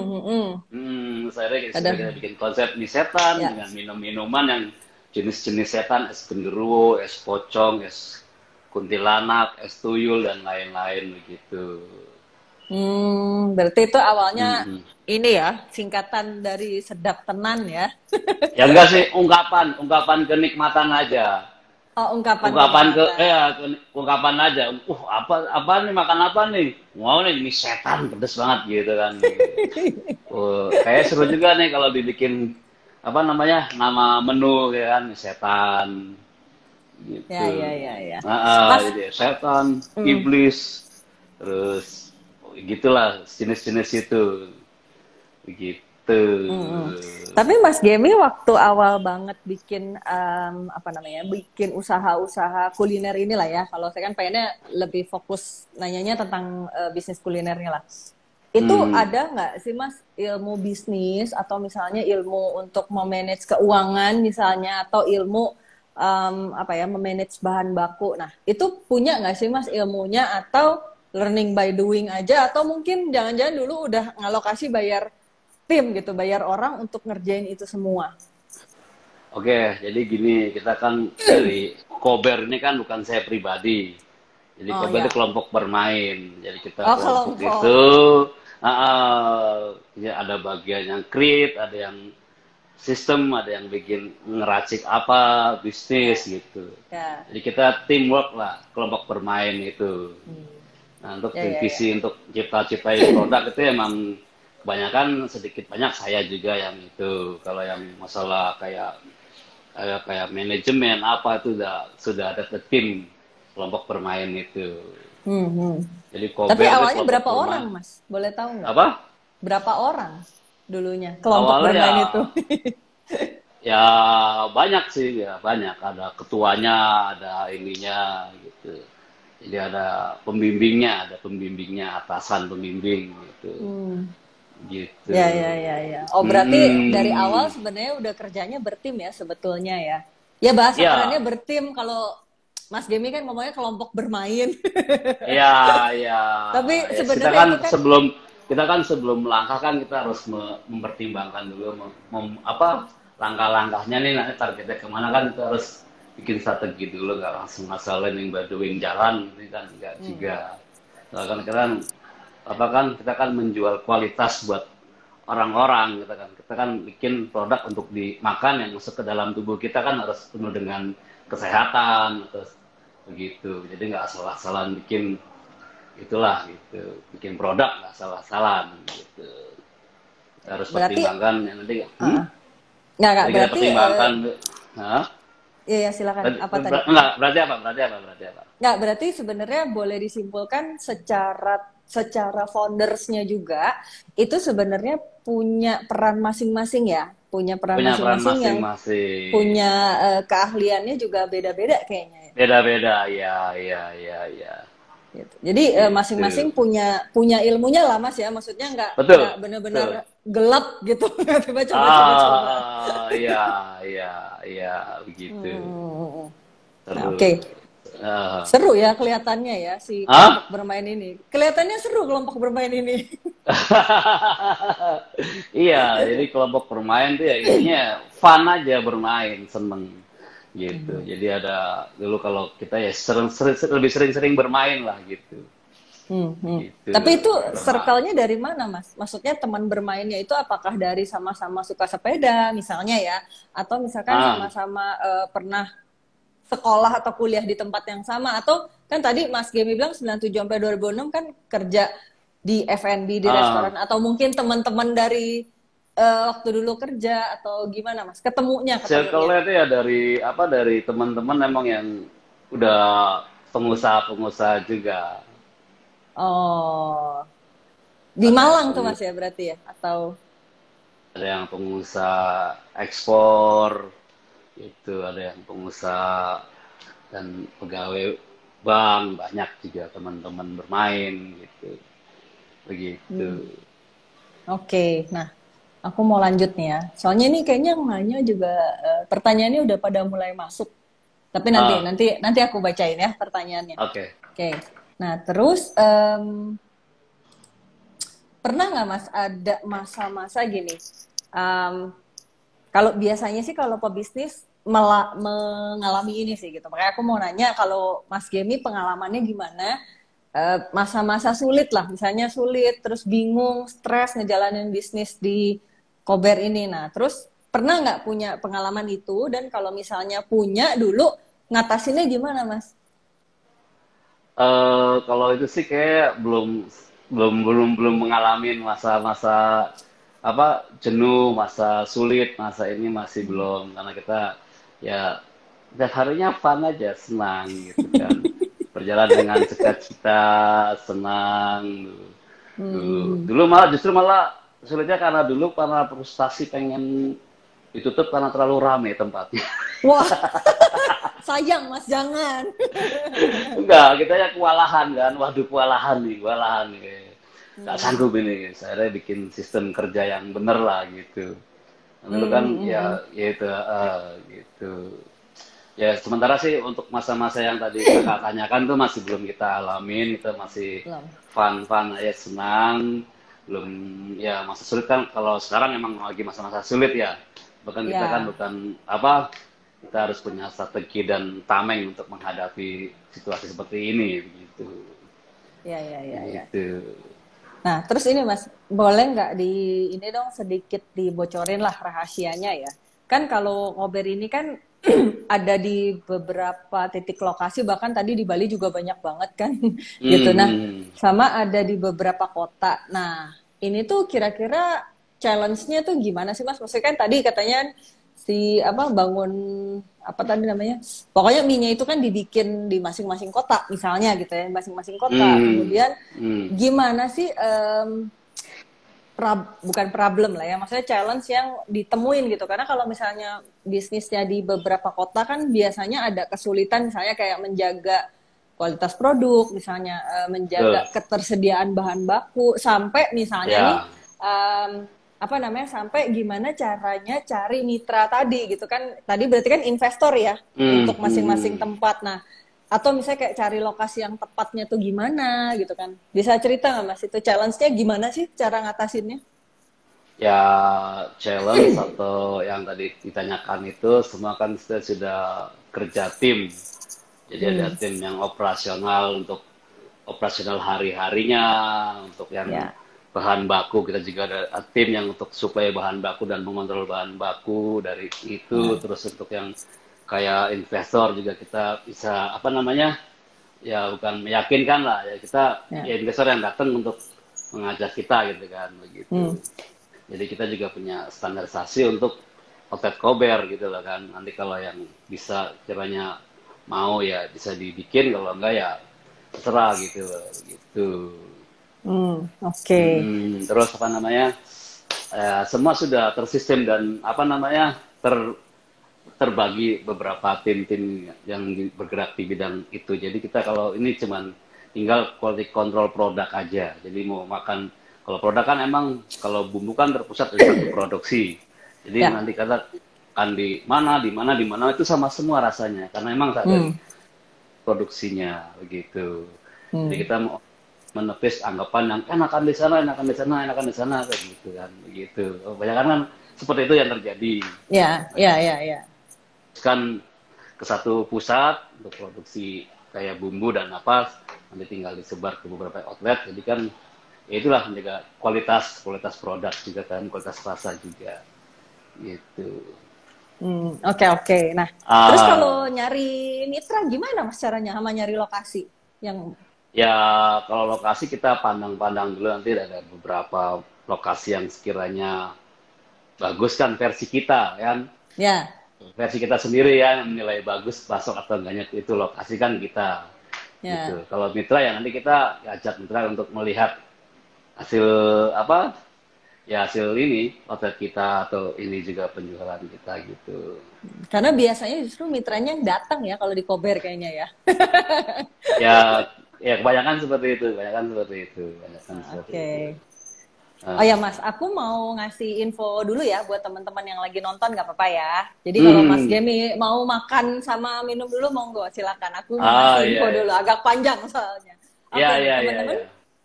S2: Saya
S1: Ada.
S2: kita bikin konsep mie setan
S1: Ya.
S2: dengan minum-minuman yang jenis-jenis setan, es genderuwo, es pocong, es kuntilanak, es tuyul dan lain-lain begitu.
S1: Berarti itu awalnya
S2: Hmm.
S1: ini ya, singkatan dari sedap tenan ya.
S2: Ya enggak sih ungkapan kenikmatan aja.
S1: Oh, ungkapan
S2: Ungkapan
S1: kenikmatan.
S2: ungkapan aja. Apa nih makan apa nih? Mau nih mie setan pedes banget gitu kan. Kayak seru juga nih kalau dibikin apa namanya nama menu ya kan mie setan
S1: Ya,
S2: gitu.
S1: ya, ya, ya. Mas,
S2: Jadi setan,
S1: mm,
S2: iblis, terus gitulah jenis-jenis itu begitu.
S1: tapi Mas Gemi waktu awal banget bikin apa namanya, bikin usaha-usaha kuliner inilah ya. Kalau saya kan pengennya lebih fokus nanyanya tentang bisnis kulinernya lah. Itu
S2: Hmm.
S1: ada nggak sih Mas ilmu bisnis atau misalnya ilmu untuk memanage keuangan misalnya atau ilmu apa ya memanage bahan baku. Nah itu punya nggak sih Mas ilmunya atau learning by doing aja atau mungkin jangan-jangan dulu udah ngalokasi bayar tim gitu, bayar orang untuk ngerjain itu semua.
S2: Oke, jadi gini, kita kan dari Kober ini kan bukan saya pribadi. Jadi
S1: Oh
S2: Kober itu
S1: ya,
S2: kelompok bermain. Jadi kita
S1: oh
S2: kelompok itu
S1: kelompok.
S2: ya ada bagian yang create, ada yang sistem, ada yang bikin ngeracik apa, bisnis gitu.
S1: Ya,
S2: Jadi kita teamwork lah, kelompok bermain itu. Nah, untuk
S1: ya, ya, ya.
S2: visi untuk cipta-ciptain produk itu emang kebanyakan sedikit banyak saya juga yang itu. Kalau yang masalah kayak manajemen apa itu sudah ada tim kelompok bermain itu.
S1: Hmm, hmm.
S2: Jadi
S1: Tapi
S2: Kober itu
S1: awalnya
S2: kelompok
S1: berapa
S2: bermain.
S1: orang Mas? Boleh tahu nggak?
S2: Apa?
S1: Berapa orang dulunya kelompok
S2: Awalnya ya
S1: bermain itu?
S2: ya banyak sih ya banyak. Ada ketuanya, ada ininya gitu. Jadi ada pembimbingnya, atasan pembimbing gitu.
S1: Hmm.
S2: Gitu.
S1: Ya, ya, ya, ya. Oh, berarti dari awal
S2: Hmm.
S1: sebenarnya udah kerjanya bertim ya sebetulnya ya. Ya bahasa kerennya
S2: Ya,
S1: bertim kalau Mas Gemi kan ngomongnya kelompok bermain.
S2: ya, ya,
S1: Tapi
S2: ya.
S1: sebenarnya itu kan
S2: Kita kan sebelum melangkah kan kita harus mempertimbangkan dulu apa langkah-langkahnya nih nanti targetnya kemana kan kita harus bikin strategi dulu nggak langsung asal learning by doing jalan ini kan nggak juga. Nah, kan kita kan menjual kualitas buat orang-orang gitu kan. Kita kan bikin produk untuk dimakan yang masuk ke dalam tubuh kita kan harus penuh dengan kesehatan terus begitu. Jadi nggak asal-asalan bikin itulah gitu. Bikin produk nggak asal-asalan gitu. Kita harus
S1: Berarti
S2: pertimbangkan yang nanti.
S1: nggak
S2: Jadi kita
S1: berarti
S2: pertimbangkan. Hah?
S1: ya silakan apa tadi?
S2: Enggak, berarti apa? Berarti apa? Berarti apa?
S1: Nggak, berarti sebenarnya boleh disimpulkan secara foundersnya juga itu sebenarnya punya peran masing-masing ya, punya peran
S2: Punya peran
S1: masing-masing yang
S2: masing-masing.
S1: punya keahliannya juga beda-beda kayaknya ya.
S2: Beda-beda, ya.
S1: Gitu. Jadi
S2: Gitu.
S1: masing-masing punya ilmunya lah Mas ya, maksudnya nggak
S2: Betul.
S1: benar-benar
S2: Betul.
S1: gelap gitu, tiba-tiba coba-coba.
S2: Iya, begitu.
S1: Nah,
S2: Seru.
S1: oke.
S2: Ah.
S1: Seru ya kelihatannya ya si kelompok bermain ini. Kelihatannya seru kelompok bermain ini.
S2: Iya, jadi kelompok bermain tuh ya intinya fun aja bermain, seneng gitu. Jadi ada dulu kalau kita ya lebih sering-sering bermain lah gitu. Gitu.
S1: Tapi itu circle-nya dari mana, Mas? Maksudnya teman bermainnya itu apakah dari sama-sama suka sepeda misalnya ya, atau misalkan sama-sama pernah sekolah atau kuliah di tempat yang sama, atau kan tadi Mas Gemi bilang 97 sampai 2006 kan kerja di F&B di restoran, atau mungkin teman-teman dari waktu dulu kerja atau gimana Mas? Ketemunya.
S2: Circle-nya itu ya dari teman-teman emang yang udah pengusaha-pengusaha juga.
S1: Oh. Di Malang tuh Mas ya berarti ya, atau
S2: ada yang pengusaha ekspor itu, ada yang pengusaha dan pegawai bank, banyak juga teman-teman bermain gitu. Begitu.
S1: Oke, nah aku mau lanjut nih ya. Soalnya ini kayaknya yang nanya juga pertanyaannya udah pada mulai masuk. Tapi nanti aku bacain ya pertanyaannya.
S2: Oke.
S1: Nah, terus pernah nggak Mas ada masa-masa gini? Kalau biasanya sih kalau pebisnis mengalami ini sih gitu. Makanya aku mau nanya kalau Mas Gemi pengalamannya gimana? Masa-masa sulit lah, misalnya sulit, terus bingung, stres ngejalanin bisnis di Kober ini. Nah, terus pernah nggak punya pengalaman itu? Dan kalau misalnya punya dulu, ngatasinnya gimana, Mas?
S2: Kalau itu sih kayak belum mengalami masa-masa jenuh, masa sulit, masa ini masih belum, karena kita ya tiap harinya fun aja, senang gitu kan. Berjalan dengan cita-cita, senang dulu malah sulitnya karena dulu karena frustasi pengen ditutup karena terlalu rame tempatnya.
S1: Wah, sayang Mas, jangan.
S2: Enggak, kita ya kewalahan kan, waduh kewalahan nih. Nggak sanggup ini, saya bikin sistem kerja yang bener lah gitu. Dulu kan ya itu gitu. Ya sementara sih untuk masa-masa yang tadi kakak tanyakan tuh masih belum kita alamin, kita masih fun aja, senang. Belum, ya masa sulit kan, kalau sekarang emang lagi masa-masa sulit ya. Bahkan kita kan kita harus punya strategi dan tameng untuk menghadapi situasi seperti ini begitu.
S1: Ya.
S2: Gitu.
S1: Nah, terus ini Mas, boleh nggak ini dong sedikit dibocorin lah rahasianya ya. Kan kalau Kober ini kan ada di beberapa titik lokasi, bahkan tadi di Bali juga banyak banget kan, gitu. Nah, sama ada di beberapa kota. Nah, ini tuh kira-kira challenge-nya tuh gimana sih Mas? Maksudnya kan tadi katanya bangun apa tadi namanya? Pokoknya mie-nya itu kan dibikin di masing-masing kota, misalnya gitu ya, masing-masing kota. Kemudian gimana sih? Bukan problem lah ya, maksudnya challenge yang ditemuin gitu, karena kalau misalnya bisnisnya di beberapa kota kan biasanya ada kesulitan, misalnya kayak menjaga kualitas produk, misalnya menjaga ketersediaan bahan baku, sampai misalnya sampai gimana caranya cari mitra tadi gitu kan, tadi berarti kan investor ya untuk masing-masing tempat. Nah, atau misalnya kayak cari lokasi yang tepatnya tuh gimana gitu kan. Bisa cerita nggak Mas, itu challenge-nya gimana sih cara ngatasinnya?
S2: Ya, challenge atau yang tadi ditanyakan itu semua kan sudah kerja tim. Jadi ada tim yang operasional untuk operasional hari-harinya, untuk yang bahan baku, kita juga ada tim yang untuk suplai bahan baku dan mengontrol bahan baku dari itu. Terus untuk yang kayak investor juga kita bisa apa namanya, ya bukan meyakinkan lah ya, kita ya investor yang datang untuk mengajak kita gitu kan begitu. Jadi kita juga punya standarisasi untuk outlet Kober gitu loh kan. Nanti kalau yang bisa kiranya mau ya bisa dibikin, kalau enggak ya terserah gitu loh, gitu.
S1: Oke.
S2: Terus apa namanya, semua sudah tersistem dan apa namanya terbagi beberapa tim-tim yang bergerak di bidang itu. Jadi kita kalau ini cuman tinggal quality control produk aja. Jadi mau makan, kalau produk kan emang kalau bumbu kan terpusat di satu produksi. Jadi nanti kata kan di mana itu sama semua rasanya karena emang ada produksinya begitu. Jadi kita mau menepis anggapan yang enakan di sana kayak gitu kan begitu. Banyak kan seperti itu yang terjadi.
S1: Ya.
S2: Kan ke satu pusat untuk produksi kayak bumbu dan apa, nanti tinggal disebar ke beberapa outlet. Jadi kan ya itulah menjaga kualitas produk juga kan, kualitas rasa juga gitu.
S1: Oke. Nah, terus kalau nyari mitra gimana Mas caranya sama nyari lokasi yang
S2: ya kalau lokasi kita pandang-pandang dulu, nanti ada beberapa lokasi yang sekiranya bagus kan versi kita kan.
S1: Ya.
S2: Versi kita sendiri ya yang menilai bagus masuk atau enggaknya itu lokasi kan kita. Gitu. Kalau mitra ya nanti kita ajak mitra untuk melihat hasil apa ya, hasil ini outlet kita atau ini juga penjualan kita gitu.
S1: Karena biasanya justru mitranya yang datang ya kalau di Kober kayaknya ya.
S2: ya kebanyakan seperti itu. Oke.
S1: Oh ya Mas, aku mau ngasih info dulu ya buat teman-teman yang lagi nonton, nggak apa-apa ya. Jadi kalau Mas Gemi mau makan sama minum dulu, monggo silakan. Aku mau ngasih info dulu, agak panjang soalnya. Oke, teman-teman.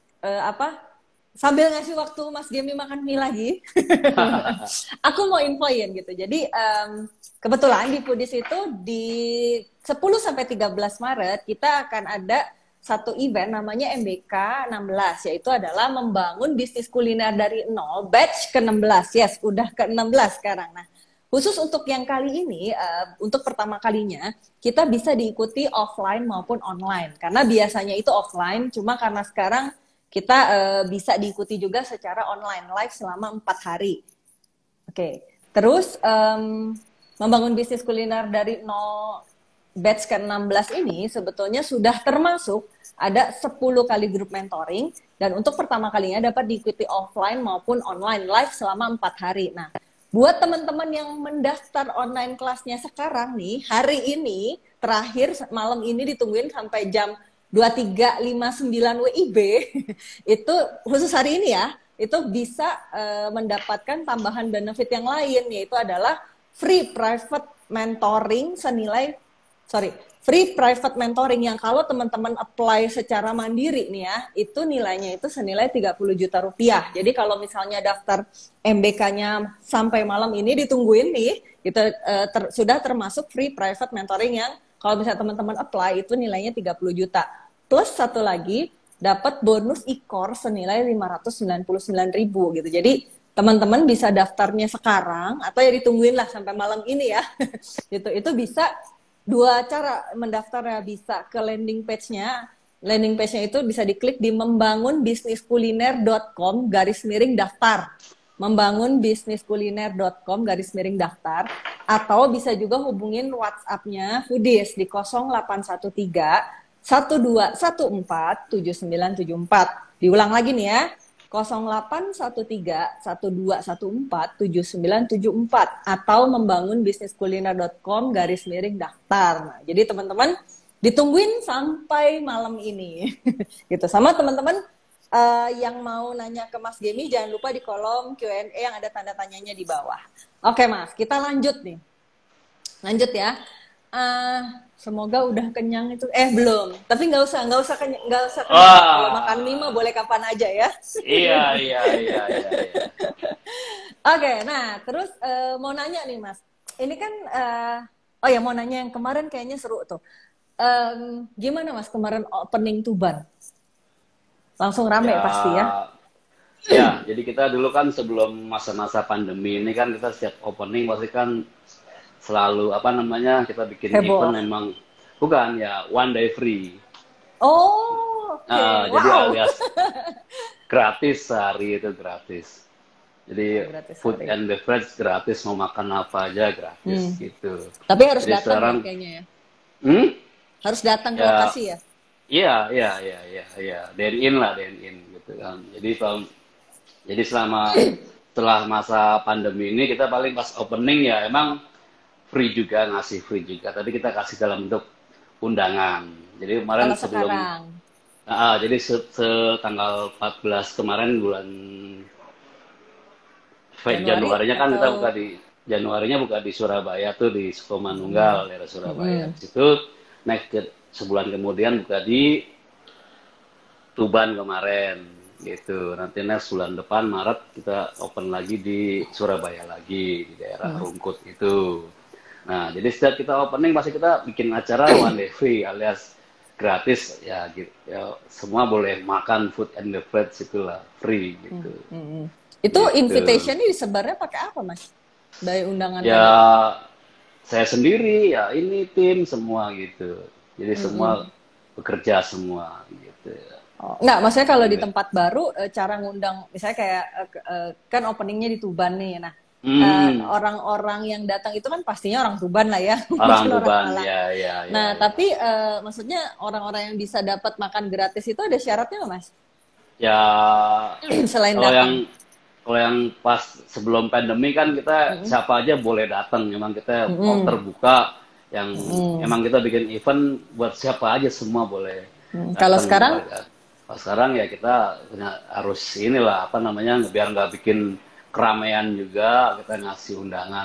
S1: Sambil ngasih waktu Mas Gemi makan mie lagi, aku mau infoin gitu. Jadi kebetulan di Foodies itu di 10 sampai 13 Maret kita akan ada satu event namanya MBK 16, yaitu adalah membangun bisnis kuliner dari nol, batch ke-16. Yes, udah ke-16 sekarang. Nah, khusus untuk yang kali ini, untuk pertama kalinya, kita bisa diikuti offline maupun online. Karena biasanya itu offline, cuma karena sekarang kita bisa diikuti juga secara online, live selama 4 hari. Oke. Terus, membangun bisnis kuliner dari nol, batch ke-16 ini sebetulnya sudah termasuk ada 10 kali grup mentoring, dan untuk pertama kalinya dapat diikuti offline maupun online live selama 4 hari. Nah, buat teman-teman yang mendaftar online kelasnya sekarang nih, hari ini terakhir malam ini ditungguin sampai jam 23.59 WIB itu khusus hari ini ya, itu bisa mendapatkan tambahan benefit yang lain, yaitu adalah free private mentoring free private mentoring yang kalau teman-teman apply secara mandiri nih ya, itu nilainya itu senilai 30 juta rupiah. Jadi kalau misalnya daftar MBK-nya sampai malam ini ditungguin nih, itu sudah termasuk free private mentoring yang kalau misalnya teman-teman apply itu nilainya 30 juta. Plus satu lagi, dapat bonus e-course senilai 599.000 gitu. Jadi teman-teman bisa daftarnya sekarang atau ya ditungguin lah sampai malam ini ya. Itu bisa dua cara mendaftarnya, bisa ke landing page-nya. Landing page-nya itu bisa diklik di membangunbisniskuliner.com/daftar. membangunbisniskuliner.com/daftar, atau bisa juga hubungin WhatsApp-nya Foodies di 0813 1214 7974. Diulang lagi nih ya. 0813 1214 7974 atau membangunbisniskuliner.com/daftar. Nah, jadi teman-teman ditungguin sampai malam ini. Gitu. Sama teman-teman yang mau nanya ke Mas Gemi, jangan lupa di kolom Q&A yang ada tanda tanyanya di bawah. Oke Mas, kita lanjut nih. Lanjut ya. Semoga udah kenyang itu. Belum. Tapi nggak usah kenyang. Kalau makan mie mah boleh kapan aja ya.
S2: Iya.
S1: Oke, nah terus mau nanya nih Mas. Ini kan, mau nanya yang kemarin kayaknya seru tuh. Gimana Mas kemarin opening Tuban? Langsung rame pasti ya?
S2: Ya, jadi kita dulu kan sebelum masa-masa pandemi ini kan kita setiap opening pasti kan selalu apa namanya kita bikin event
S1: Heboh.
S2: memang bukan ya one day free.
S1: Oh, oke.
S2: Jadi
S1: Wow.
S2: alias gratis sehari itu gratis.
S1: Oh,
S2: Jadi
S1: gratis
S2: food
S1: hari.
S2: and beverage gratis mau makan apa aja gratis
S1: Hmm.
S2: gitu.
S1: Tapi harus
S2: Jadi
S1: datang ya
S2: sekarang,
S1: kayaknya ya.
S2: hmm,
S1: Harus datang ke
S2: ya
S1: lokasi ya.
S2: iya iya iya iya iya dine in lah dine in gitu kan. Jadi selama setelah masa pandemi ini kita paling pas opening ya emang free juga ngasih free juga tapi kita kasih dalam bentuk undangan. Jadi kemarin
S1: Kalau
S2: sebelum
S1: sekarang.
S2: jadi tanggal 14 kemarin bulan
S1: Januari
S2: Januarinya kan kita buka
S1: atau
S2: di Januarinya buka di Surabaya tuh di Sukomanunggal daerah Surabaya.
S1: mm-mm.
S2: Di situ next sebulan kemudian buka di Tuban kemarin gitu. Nanti next bulan depan Maret kita open lagi di Surabaya lagi di daerah Rungkut itu. Nah, jadi setiap kita opening pasti kita bikin acara one day free alias gratis ya gitu. Ya, semua boleh makan food and beverage itulah free gitu.
S1: Mm-mm. Itu
S2: Gitu.
S1: invitation-nya disebarnya pakai apa, Mas? Dari undangan
S2: Ya
S1: tadi.
S2: saya sendiri ya ini tim semua gitu. Jadi semua bekerja semua gitu.
S1: Oh, enggak, maksudnya kalau di
S2: Jadi,
S1: tempat baru cara ngundang misalnya kayak kan openingnya di Tuban nih. Nah,
S2: hmm,
S1: orang-orang yang datang itu kan pastinya orang Tuban lah ya,
S2: orang
S1: bukan orang
S2: Tuban
S1: Malang.
S2: ya ya ya
S1: Nah,
S2: ya.
S1: tapi maksudnya orang-orang yang bisa dapat makan gratis itu ada syaratnya nggak, Mas?
S2: Ya
S1: Selain
S2: kalau yang
S1: datang.
S2: kalau yang pas sebelum pandemi kan kita siapa aja boleh datang. Memang kita mau
S1: Mm-mm.
S2: terbuka yang
S1: Mm-mm.
S2: emang kita bikin event buat siapa aja semua boleh
S1: Kalau
S2: datang.
S1: sekarang,
S2: Kalau sekarang ya kita harus inilah apa namanya biar nggak bikin keramaian juga kita ngasih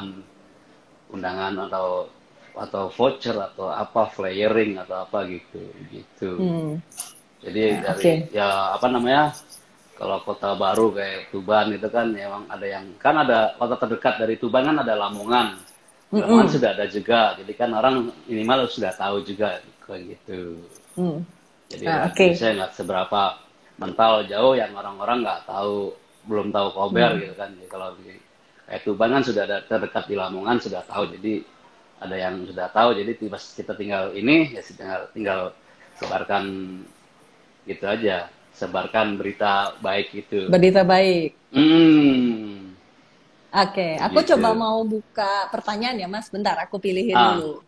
S2: undangan atau voucher atau apa flyering atau apa gitu gitu. Jadi dari
S1: oke.
S2: ya apa namanya kalau kota baru kayak Tuban itu kan emang ada yang kan ada kota terdekat dari Tuban kan ada Lamongan. Di Lamongan
S1: Mm-mm.
S2: sudah ada juga. Jadi kan orang minimal sudah tahu juga kayak gitu.
S1: Mm.
S2: Jadi
S1: Nah, oke.
S2: radiusnya nggak seberapa mental jauh yang orang-orang nggak tahu belum tahu Kober gitu kan. Jadi kalau di kayak Tuban kan sudah ada terdekat di Lamongan sudah tahu. Jadi ada yang sudah tahu. Jadi pas kita tinggal ini ya tinggal sebarkan gitu aja. Sebarkan berita baik itu.
S1: Berita baik.
S2: Hmm,
S1: Oke, aku coba
S2: begitu.
S1: mau buka pertanyaan ya, Mas. Bentar, aku pilihin
S2: Ah,
S1: dulu.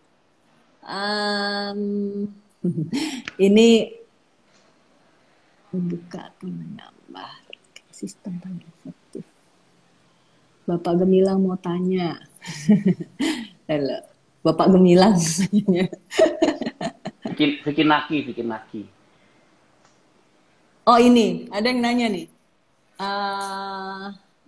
S1: Em, ini membuka atau menambah sistem tadi efektif. Bapak Gemilang mau tanya. Halo, Bapak Gemilang tanya.
S2: bikin naki.
S1: Oh ini, ada yang nanya nih. Eh,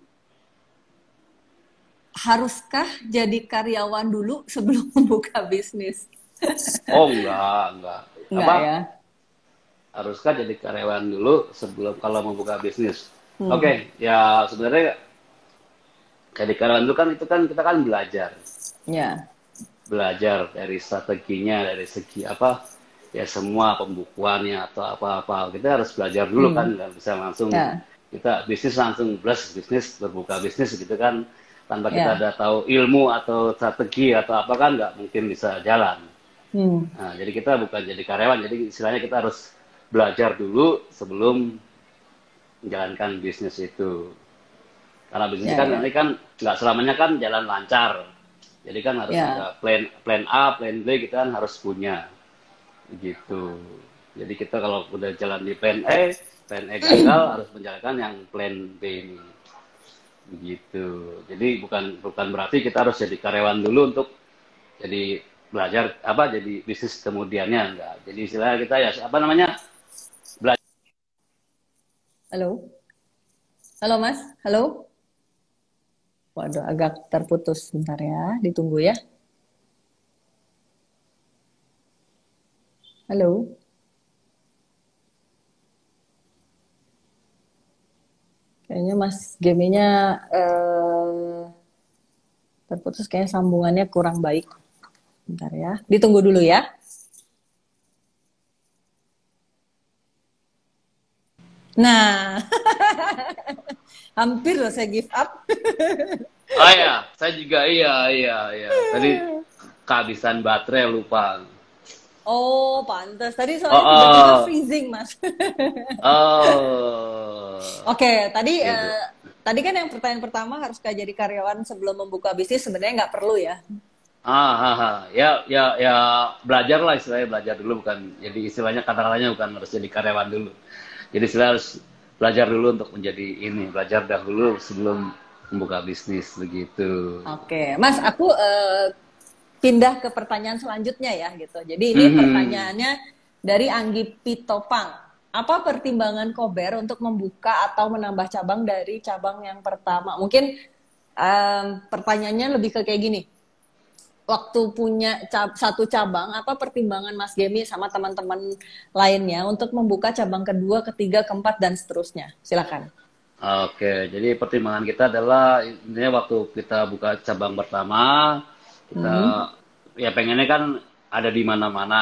S1: haruskah jadi karyawan dulu sebelum membuka bisnis?
S2: Oh enggak.
S1: Enggak
S2: Apa?
S1: ya?
S2: Haruskah jadi karyawan dulu sebelum kalau mau buka bisnis?
S1: Hmm.
S2: Oke, ya sebenarnya jadi karyawan dulu kan itu kan kita kan
S1: Ya,
S2: belajar dari strateginya dari segi apa ya semua pembukuannya atau apa-apa kita harus belajar dulu kan nggak bisa langsung
S1: ya,
S2: kita bisnis langsung bisnis berbuka bisnis gitu kan tanpa kita
S1: ya.
S2: ada tahu ilmu atau strategi atau apa kan nggak mungkin bisa jalan.
S1: Hmm.
S2: Nah, jadi kita bukan jadi karyawan jadi istilahnya kita harus belajar dulu sebelum menjalankan bisnis itu. Karena bisnis
S1: Ya,
S2: kan
S1: ya,
S2: nanti kan nggak selamanya kan jalan lancar. Jadi kan harus
S1: ya.
S2: ada plan A, plan B kita kan harus punya gitu. Jadi kita kalau udah jalan di plan E gagal harus menjalankan yang plan B ini. Begitu. Jadi bukan berarti kita harus jadi karyawan dulu untuk jadi belajar apa jadi bisnis kemudiannya enggak. Jadi istilahnya kita ya apa namanya? Belajar.
S1: Halo, halo Mas, halo. Waduh, agak terputus sebentar ya, ditunggu ya. Halo. Kayaknya Mas Geminya eh, terputus, kayaknya sambungannya kurang baik. Bentar ya, ditunggu dulu ya. Nah, Hampir loh saya give up.
S2: Oh ya, saya juga iya. Tadi kehabisan baterai lupa.
S1: Oh, pantas. Tadi
S2: Oh,
S1: soalnya tiba-tiba
S2: oh,
S1: freezing, Mas.
S2: oh,
S1: Oke, tadi
S2: gitu.
S1: tadi kan yang pertanyaan pertama harus jadi karyawan sebelum membuka bisnis sebenarnya nggak perlu ya.
S2: Ya, belajar lah istilahnya belajar dulu bukan. Jadi istilahnya kata-katanya bukan harus jadi karyawan dulu. Jadi istilah harus belajar dulu untuk menjadi ini, belajar dahulu sebelum membuka bisnis begitu.
S1: Oke, Mas, aku pindah ke pertanyaan selanjutnya ya gitu. Jadi ini
S2: Mhm.
S1: pertanyaannya dari Anggi Pitopang. Apa pertimbangan Kober untuk membuka atau menambah cabang dari cabang yang pertama? Mungkin pertanyaannya lebih ke kayak gini. Waktu punya satu cabang, apa pertimbangan Mas Gemi sama teman-teman lainnya untuk membuka cabang kedua, ketiga, keempat, dan seterusnya? Silakan.
S2: Oke, jadi pertimbangan kita adalah intinya waktu kita buka cabang pertama, kita
S1: Hmm.
S2: ya pengennya kan ada di mana-mana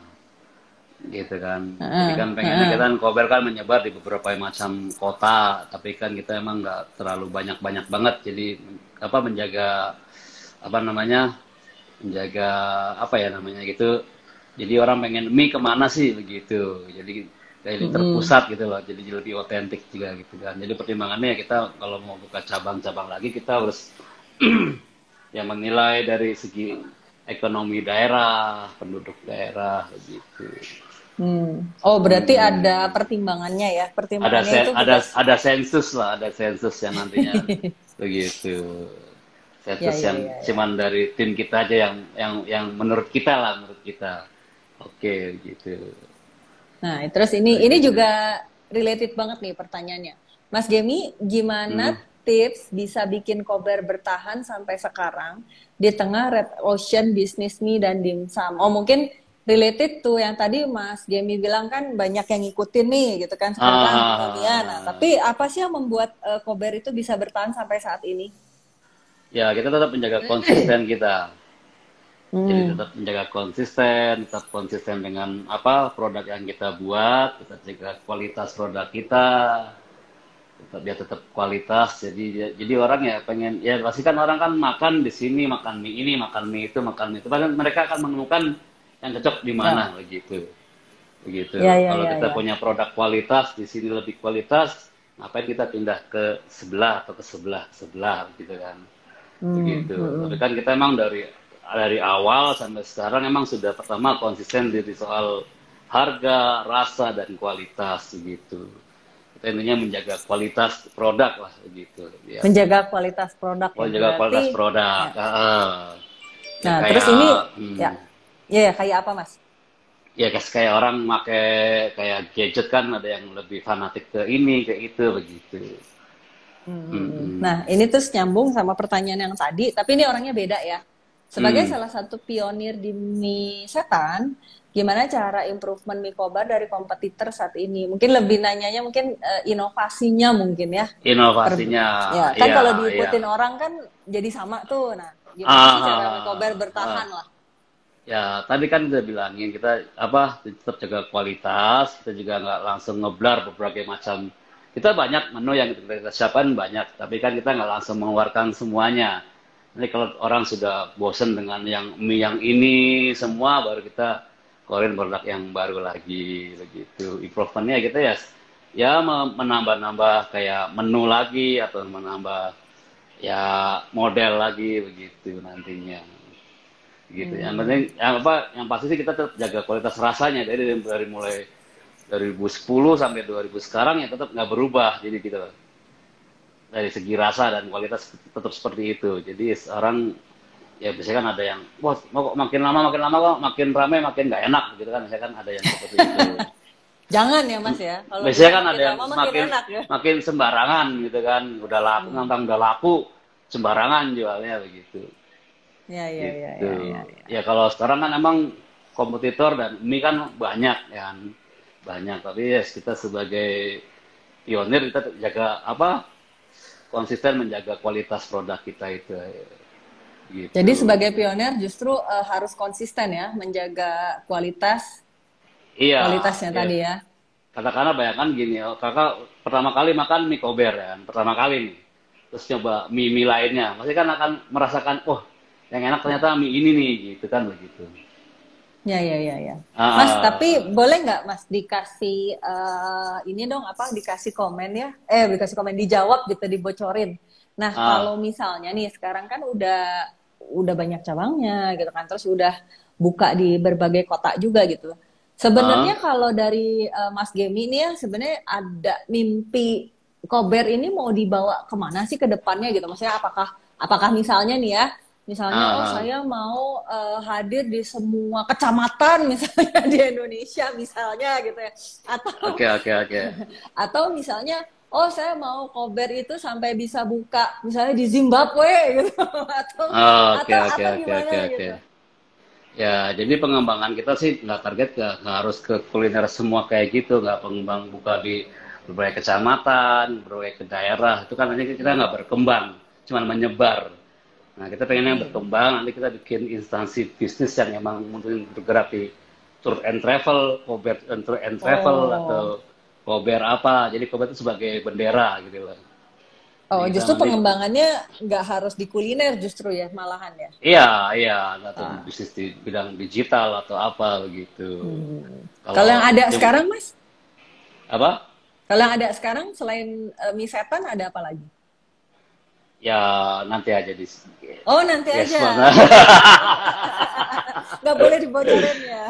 S2: gitu kan. Jadi
S1: Heeh,
S2: kan pengennya kita
S1: heeh.
S2: kan Kober kan menyebar di beberapa macam kota, tapi kan kita emang nggak terlalu banyak-banyak banget. Jadi apa menjaga apa namanya menjaga apa ya namanya gitu. Jadi orang pengen mie kemana sih begitu. Jadi kayak
S1: Mm-mm.
S2: terpusat gitu loh. Jadi lebih otentik juga gitu kan. Jadi pertimbangannya ya kita kalau mau buka cabang-cabang lagi kita harus yang menilai dari segi ekonomi daerah, penduduk daerah begitu.
S1: Hmm. Oh, berarti ada
S2: Hmm.
S1: pertimbangannya ya. Pertimbangannya itu berdasar.
S2: Ada sensus lah, ada sensus yang nantinya begitu.
S1: Ya,
S2: Sensus
S1: ya,
S2: yang
S1: ya, ya.
S2: cuman dari tim kita aja yang menurut kita lah, menurut kita. Oke, gitu.
S1: Nah, terus ini
S2: Begitu.
S1: juga related banget nih pertanyaannya. Mas Gemi,
S2: Hmm.
S1: gimana tips bisa bikin Kober bertahan sampai sekarang di tengah red ocean bisnis mie dan dimsum? Oh, mungkin related tuh yang tadi Mas Gemi bilang kan banyak yang ngikutin nih gitu kan sekarang mie-mian. Nah,
S2: Ah,
S1: tapi apa sih yang membuat Kober itu bisa bertahan sampai saat ini?
S2: ya kita tetap menjaga konsisten kita. Jadi
S1: Hmm.
S2: tetap menjaga konsisten, tetap konsisten dengan apa produk yang kita buat, tetap jaga kualitas produk kita, tetap kualitas. Jadi orang ya pengen ya pasti kan orang kan makan di sini, makan mie ini, makan mie itu, makan mie itu. Padahal mereka akan menemukan yang cocok di mana
S1: Ya,
S2: begitu. Begitu.
S1: ya, ya,
S2: Kalau
S1: ya,
S2: kita
S1: ya.
S2: punya produk kualitas, di sini lebih kualitas, ngapain kita pindah ke sebelah atau ke sebelah, sebelah gitu kan.
S1: Hmm,
S2: Begitu.
S1: hmm,
S2: Tapi
S1: hmm.
S2: kan kita emang dari awal sampai sekarang emang sudah pertama konsisten di soal harga, rasa dan kualitas begitu. Kita intinya menjaga kualitas produk lah begitu. Ya,
S1: Menjaga kualitas produk ya.
S2: menjaga
S1: Berarti
S2: kualitas produk.
S1: ya.
S2: Ya
S1: Nah, terus
S2: kayak
S1: ini ya,
S2: hmm,
S1: ya, kayak apa, Mas?
S2: ya kayak orang pakai kayak gadget kan ada yang lebih fanatik ke ini ke itu begitu.
S1: Nah,
S2: Hmm.
S1: ini tuh nyambung sama pertanyaan yang tadi, tapi ini orangnya beda ya. Sebagai
S2: Hmm.
S1: salah satu pionir di mie setan, gimana cara improvement mie Kobar dari kompetitor saat ini? Mungkin lebih nanyanya mungkin inovasinya mungkin ya. Per-
S2: Inovasinya,
S1: ya, kan
S2: ya,
S1: kalau
S2: ya.
S1: diikutin orang kan jadi sama tuh. Nah, gimana sih cara mie Kobar
S2: Ah,
S1: bertahan lah?
S2: ya, tadi kan udah bilangin kita apa tetap jaga kualitas, kita juga nggak langsung ngeblar berbagai macam. Kita banyak menu yang kita siapkan banyak, tapi kan kita nggak langsung mengeluarkan semuanya. Nanti kalau orang sudah bosen dengan yang mie yang ini semua, baru kita keluarin produk yang baru lagi begitu. Improvementnya kita ya menambah-nambah kayak menu lagi atau menambah ya model lagi begitu nantinya gitu. Yang
S1: Hmm.
S2: penting yang apa yang pasti sih kita tetap jaga kualitas rasanya dari mulai 2010 sampai 2000 sekarang ya tetap nggak berubah jadi gitu dari segi rasa dan kualitas tetap seperti itu. Jadi sekarang ya biasanya kan ada yang wah kok makin lama kok makin ramai makin nggak enak gitu kan biasanya kan ada yang seperti itu.
S1: Jangan ya, Mas ya. Kalau
S2: Biasanya
S1: bilang
S2: kan ada
S1: makin
S2: yang
S1: lama makin enak ya.
S2: makin sembarangan gitu kan udah laku
S1: Hmm.
S2: ngantang udah laku sembarangan jualnya begitu.
S1: Ya, ya, ya,
S2: Gitu.
S1: ya, ya, ya.
S2: Ya kalau sekarang kan emang kompetitor dan ini kan banyak ya kan. Banyak tapi ya kita sebagai pionir kita jaga apa konsisten menjaga kualitas produk kita itu
S1: Jadi
S2: gitu.
S1: sebagai pionir justru harus konsisten ya menjaga
S2: Iya,
S1: kualitasnya
S2: ya,
S1: tadi ya.
S2: katakanlah bayangkan gini, oh, kakak pertama kali makan mie kober ya kan, pertama kali nih, terus coba mie lainnya, pasti kan akan merasakan, oh yang enak
S1: Ya.
S2: ternyata mie ini nih, gitu kan begitu.
S1: Ya, ya, ya, ya. Mas, tapi
S2: Ah,
S1: boleh nggak Mas dikasih ini dong apa dikasih komen ya? Dikasih komen dijawab gitu, dibocorin. Nah, kalau
S2: ah,
S1: misalnya nih sekarang kan udah banyak cabangnya gitu kan, terus udah buka di berbagai kota juga gitu.
S2: ah,
S1: Sebenarnya kalau dari Mas Gemi ini ya sebenarnya ada mimpi Kober ini mau dibawa kemana sih ke depannya gitu? Maksudnya apakah misalnya nih ya, misalnya oh
S2: ah, ah.
S1: saya mau hadir di semua kecamatan misalnya di Indonesia misalnya gitu ya, atau
S2: Oke, oke, oke.
S1: atau misalnya oh saya mau Kober itu sampai bisa buka misalnya di Zimbabwe gitu atau
S2: Oke,
S1: atau
S2: oke,
S1: atau
S2: oke,
S1: gimana
S2: oke, oke.
S1: gitu.
S2: Ya, jadi pengembangan kita sih nggak target nggak harus ke kuliner semua kayak gitu, nggak pengembang buka di berbagai kecamatan, berbagai ke daerah, itu kan nanti kita nggak berkembang, cuman menyebar. Nah, kita pengennya
S1: Mm-mm.
S2: berkembang, nanti kita bikin instansi bisnis yang emang mungkin bergerak di tour and travel, Kober tour and travel, atau
S1: Oh.
S2: Kober apa, jadi Kober itu sebagai bendera gitu loh. Jadi
S1: Oh,
S2: kita
S1: justru
S2: nanti
S1: pengembangannya nggak harus di kuliner justru ya malahan ya.
S2: iya, iya, atau
S1: Ah.
S2: bisnis di bidang digital atau apa begitu.
S1: Hmm. Kalau
S2: Kalau
S1: yang ada
S2: tim
S1: sekarang, Mas?
S2: apa?
S1: Kalau yang ada sekarang selain mie setan ada apa lagi?
S2: Ya nanti aja di
S1: Oh, nanti
S2: yes
S1: aja.
S2: mana.
S1: Nggak boleh dibocorin ya.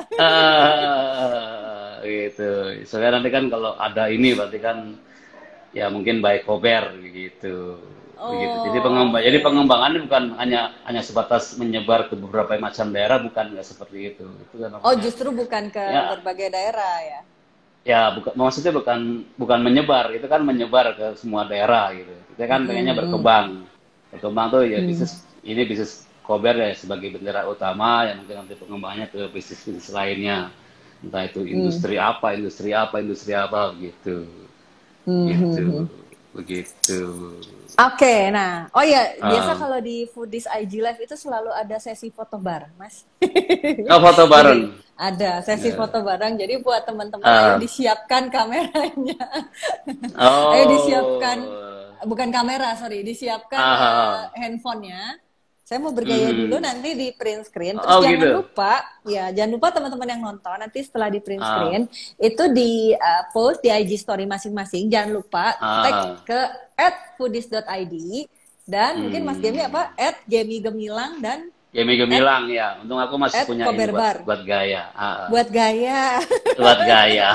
S2: Gitu. Soalnya nanti kan kalau ada ini berarti kan ya mungkin by Kober gitu. Begitu.
S1: Oh,
S2: Jadi
S1: oke.
S2: pengembangannya bukan hanya hanya sebatas menyebar ke beberapa macam daerah, bukan nggak seperti itu. Itu kan
S1: Oh,
S2: namanya.
S1: justru bukan ke
S2: Ya,
S1: berbagai daerah ya.
S2: ya bukan maksudnya bukan bukan menyebar, itu kan menyebar ke semua daerah gitu. Kita kan pengennya
S1: Mm-mm.
S2: berkembang. Berkembang tuh ya
S1: Hmm.
S2: bisnis Kober ya sebagai bendera utama, yang mungkin nanti pengembangannya ke bisnis-bisnis lainnya. Entah itu
S1: Hmm.
S2: industri apa gitu.
S1: Hmm. Hmm.
S2: Gitu.
S1: Hmm.
S2: Begitu.
S1: Oke, nah, oh ya, biasa
S2: Ah,
S1: kalau di Foodies IG Live itu selalu ada sesi foto bareng, Mas.
S2: oh, foto
S1: Jadi
S2: bareng.
S1: ada sesi
S2: Ya.
S1: foto bareng. Jadi buat teman-teman, ayo
S2: Ah,
S1: disiapkan kameranya. Ayo disiapkan,
S2: oh.
S1: bukan kamera, sorry, disiapkan
S2: Ah,
S1: handphonenya. Saya mau bergaya dulu
S2: mhm.
S1: nanti di print screen. Terus
S2: Oh
S1: jangan
S2: gitu.
S1: lupa, ya jangan lupa teman-teman yang nonton nanti setelah di print
S2: Ah,
S1: screen itu di post di IG story masing-masing. Jangan lupa tag
S2: ah.
S1: ke @foodies.id dan mungkin Mas Gemi
S2: Hmm.
S1: apa @gemi_gemilang dan
S2: Jamie Gemilang ya. Untung aku masih punya ini buat
S1: @koberbar
S2: buat gaya. Ah, ah.
S1: buat gaya.
S2: Buat gaya.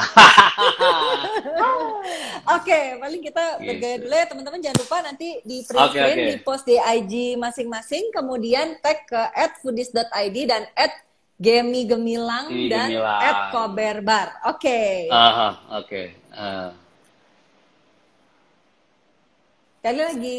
S1: Oke, paling kita bergaya
S2: Gitu.
S1: dulu ya teman-teman. Jangan lupa nanti di print
S2: Oke,
S1: screen,
S2: oke.
S1: di post di IG masing-masing, kemudian tag ke @foodies.id dan @gemigemilang
S2: Ini
S1: dan
S2: Gemilang.
S1: @koberbar. Oke,
S2: Ah, ah, oke. Ah.
S1: sekali lagi.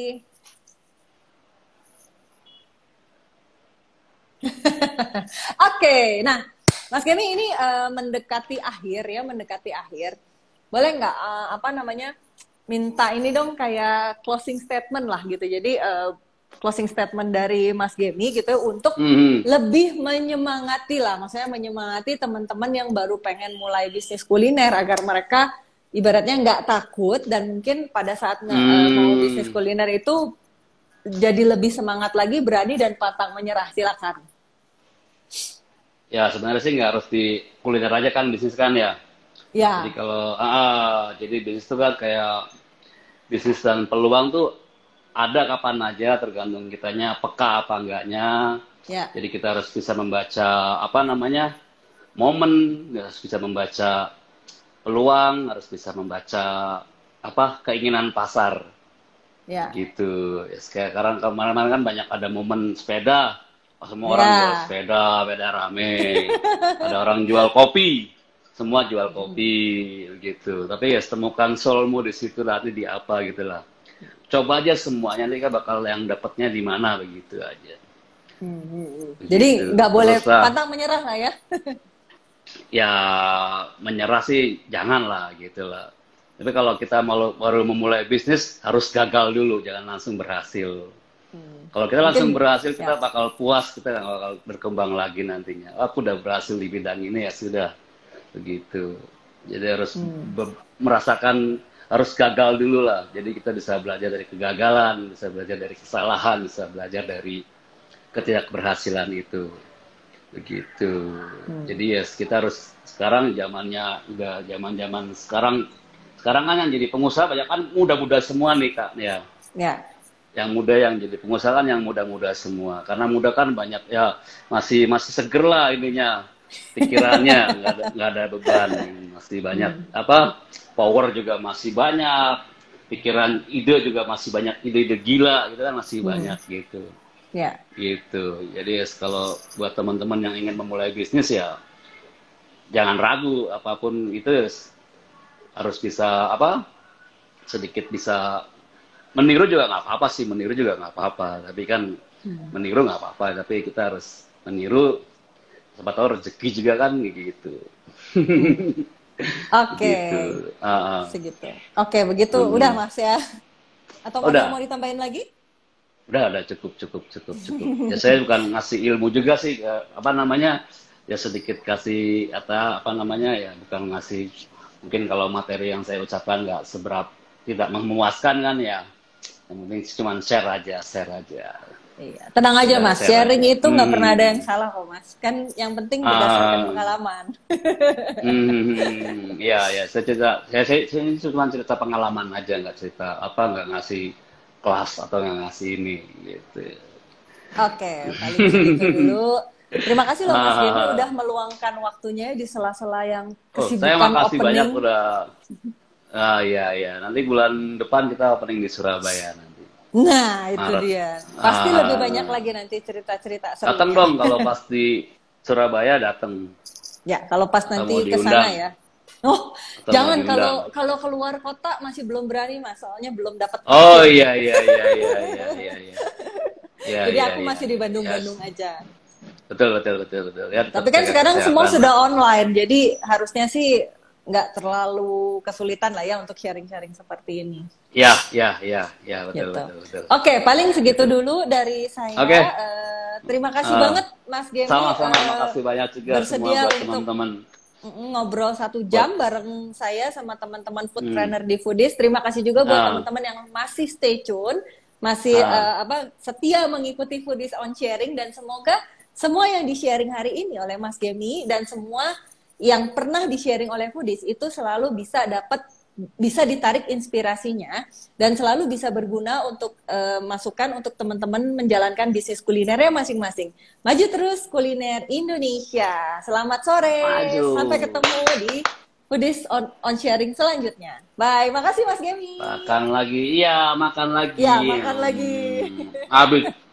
S1: Oke, nah Mas Gemi ini mendekati akhir ya, mendekati akhir. Boleh nggak apa namanya minta ini dong kayak closing statement lah gitu. Jadi closing statement dari Mas Gemi gitu ya, untuk
S2: Mhm.
S1: lebih menyemangati lah, maksudnya menyemangati teman-teman yang baru pengen mulai bisnis kuliner agar mereka ibaratnya nggak takut dan mungkin pada saat mau bisnis
S2: Hmm.
S1: kuliner itu jadi lebih semangat lagi, berani dan pantang menyerah. Silakan.
S2: Ya sebenarnya sih nggak harus di kuliner aja kan bisnis kan ya. Jadi
S1: Ya,
S2: kalau jadi bisnis itu kan kayak bisnis dan peluang tuh ada kapan aja tergantung kitanya peka apa enggaknya.
S1: ya.
S2: Jadi kita harus bisa membaca apa namanya momen, harus bisa membaca peluang, harus bisa membaca apa keinginan pasar
S1: Ya,
S2: gitu. Ya, sekarang kemarin-kemarin kan banyak ada momen sepeda, oh, semua orang jual
S1: ya.
S2: sepeda, sepeda rame. Ada orang jual kopi, semua jual kopi gitu. Tapi ya temukan soulmu di situ nanti di apa gitu lah. Coba aja semuanya nanti kan bakal yang dapatnya di mana begitu aja.
S1: Jadi
S2: Begitu.
S1: nggak boleh
S2: Terus lah
S1: pantang menyerah lah ya.
S2: ya menyerah sih jangan lah gitu lah. Tapi kalau kita mau baru memulai bisnis harus gagal dulu, jangan langsung berhasil. Kalau kita langsung
S1: Mungkin
S2: berhasil kita
S1: ya.
S2: bakal puas, kita nggak bakal berkembang lagi nantinya. Aku udah berhasil di bidang ini ya sudah begitu. Jadi harus merasakan, harus gagal dulu lah. Jadi kita bisa belajar dari kegagalan, bisa belajar dari kesalahan, bisa belajar dari ketidakberhasilan itu. Begitu. Jadi ya kita harus, sekarang zamannya udah zaman-zaman sekarang kan yang jadi pengusaha banyak kan muda-muda semua nih Kak ya.
S1: Ya.
S2: Yang muda yang jadi pengusaha kan yang muda-muda semua. Karena muda kan banyak ya, masih seger lah ininya, pikirannya nggak ada beban, masih banyak power juga masih banyak, pikiran ide juga masih banyak, ide-ide gila gitu kan masih banyak gitu.
S1: Ya.
S2: Gitu. Jadi kalau buat teman-teman yang ingin memulai bisnis ya jangan ragu, apapun itu harus bisa sedikit bisa meniru juga nggak apa-apa sih, meniru juga nggak apa-apa. Tapi kan meniru nggak apa-apa, tapi kita harus meniru, siapa tahu rezeki juga kan gitu.
S1: Oke.
S2: Gitu.
S1: Segitu. Oke, begitu udah Mas ya. Atau
S2: Udah.
S1: mau ditambahin lagi?
S2: Udah cukup. Ya saya bukan ngasih ilmu juga sih, ya sedikit kasih ya bukan ngasih, mungkin kalau materi yang saya ucapkan nggak tidak memuaskan kan ya. Yang penting cuma share aja.
S1: Iya, tenang aja Mas, sharing itu nggak pernah ada yang salah kok Mas. Kan yang penting berdasarkan pengalaman.
S2: Iya, saya cuma cerita pengalaman aja, nggak cerita nggak ngasih kelas atau nggak ngasih ini gitu.
S1: Oke, paling segitu dulu. Terima kasih loh Mas Gemi udah meluangkan waktunya di sela-sela yang kesibukan
S2: saya makasih
S1: opening.
S2: banyak udah. Iya. Nanti bulan depan kita opening di Surabaya nanti.
S1: Nah, itu
S2: Maret.
S1: dia. Pasti lebih banyak lagi nanti cerita-cerita seru.
S2: Datang dong kalau pas di Surabaya datang.
S1: Ya, kalau pas nanti ke sana ya. Oh, jangan kalau keluar kota masih belum berani Mas, soalnya belum dapat.
S2: Oh iya.
S1: Jadi aku masih di Bandung-Bandung aja.
S2: Betul. Ya,
S1: tapi kan sekarang semua sudah online, jadi harusnya sih nggak terlalu kesulitan lah ya untuk sharing-sharing seperti ini.
S2: Ya, betul.
S1: Oke, paling segitu dulu dari saya.
S2: Oke.
S1: Terima kasih banget Mas Gemi.
S2: Sama-sama, makasih banyak juga
S1: bersedia
S2: semua buat
S1: untuk
S2: teman-teman.
S1: Ngobrol 1 jam bareng saya sama teman-teman food trainer di Foodies. Terima kasih juga buat teman-teman yang masih stay tune, masih setia mengikuti Foodies on Sharing, dan semoga semua yang di-sharing hari ini oleh Mas Gemi dan semua yang pernah di-sharing oleh Foodies itu selalu bisa ditarik inspirasinya dan selalu bisa berguna untuk masukan untuk teman-teman menjalankan bisnis kulinernya masing-masing. Maju terus kuliner Indonesia. Selamat sore.
S2: Maju.
S1: Sampai ketemu di Foodies on Sharing selanjutnya. Bye. Makasih Mas Gemi.
S2: Makan lagi. Iya, makan lagi.
S1: Ya, makan lagi.
S2: Habis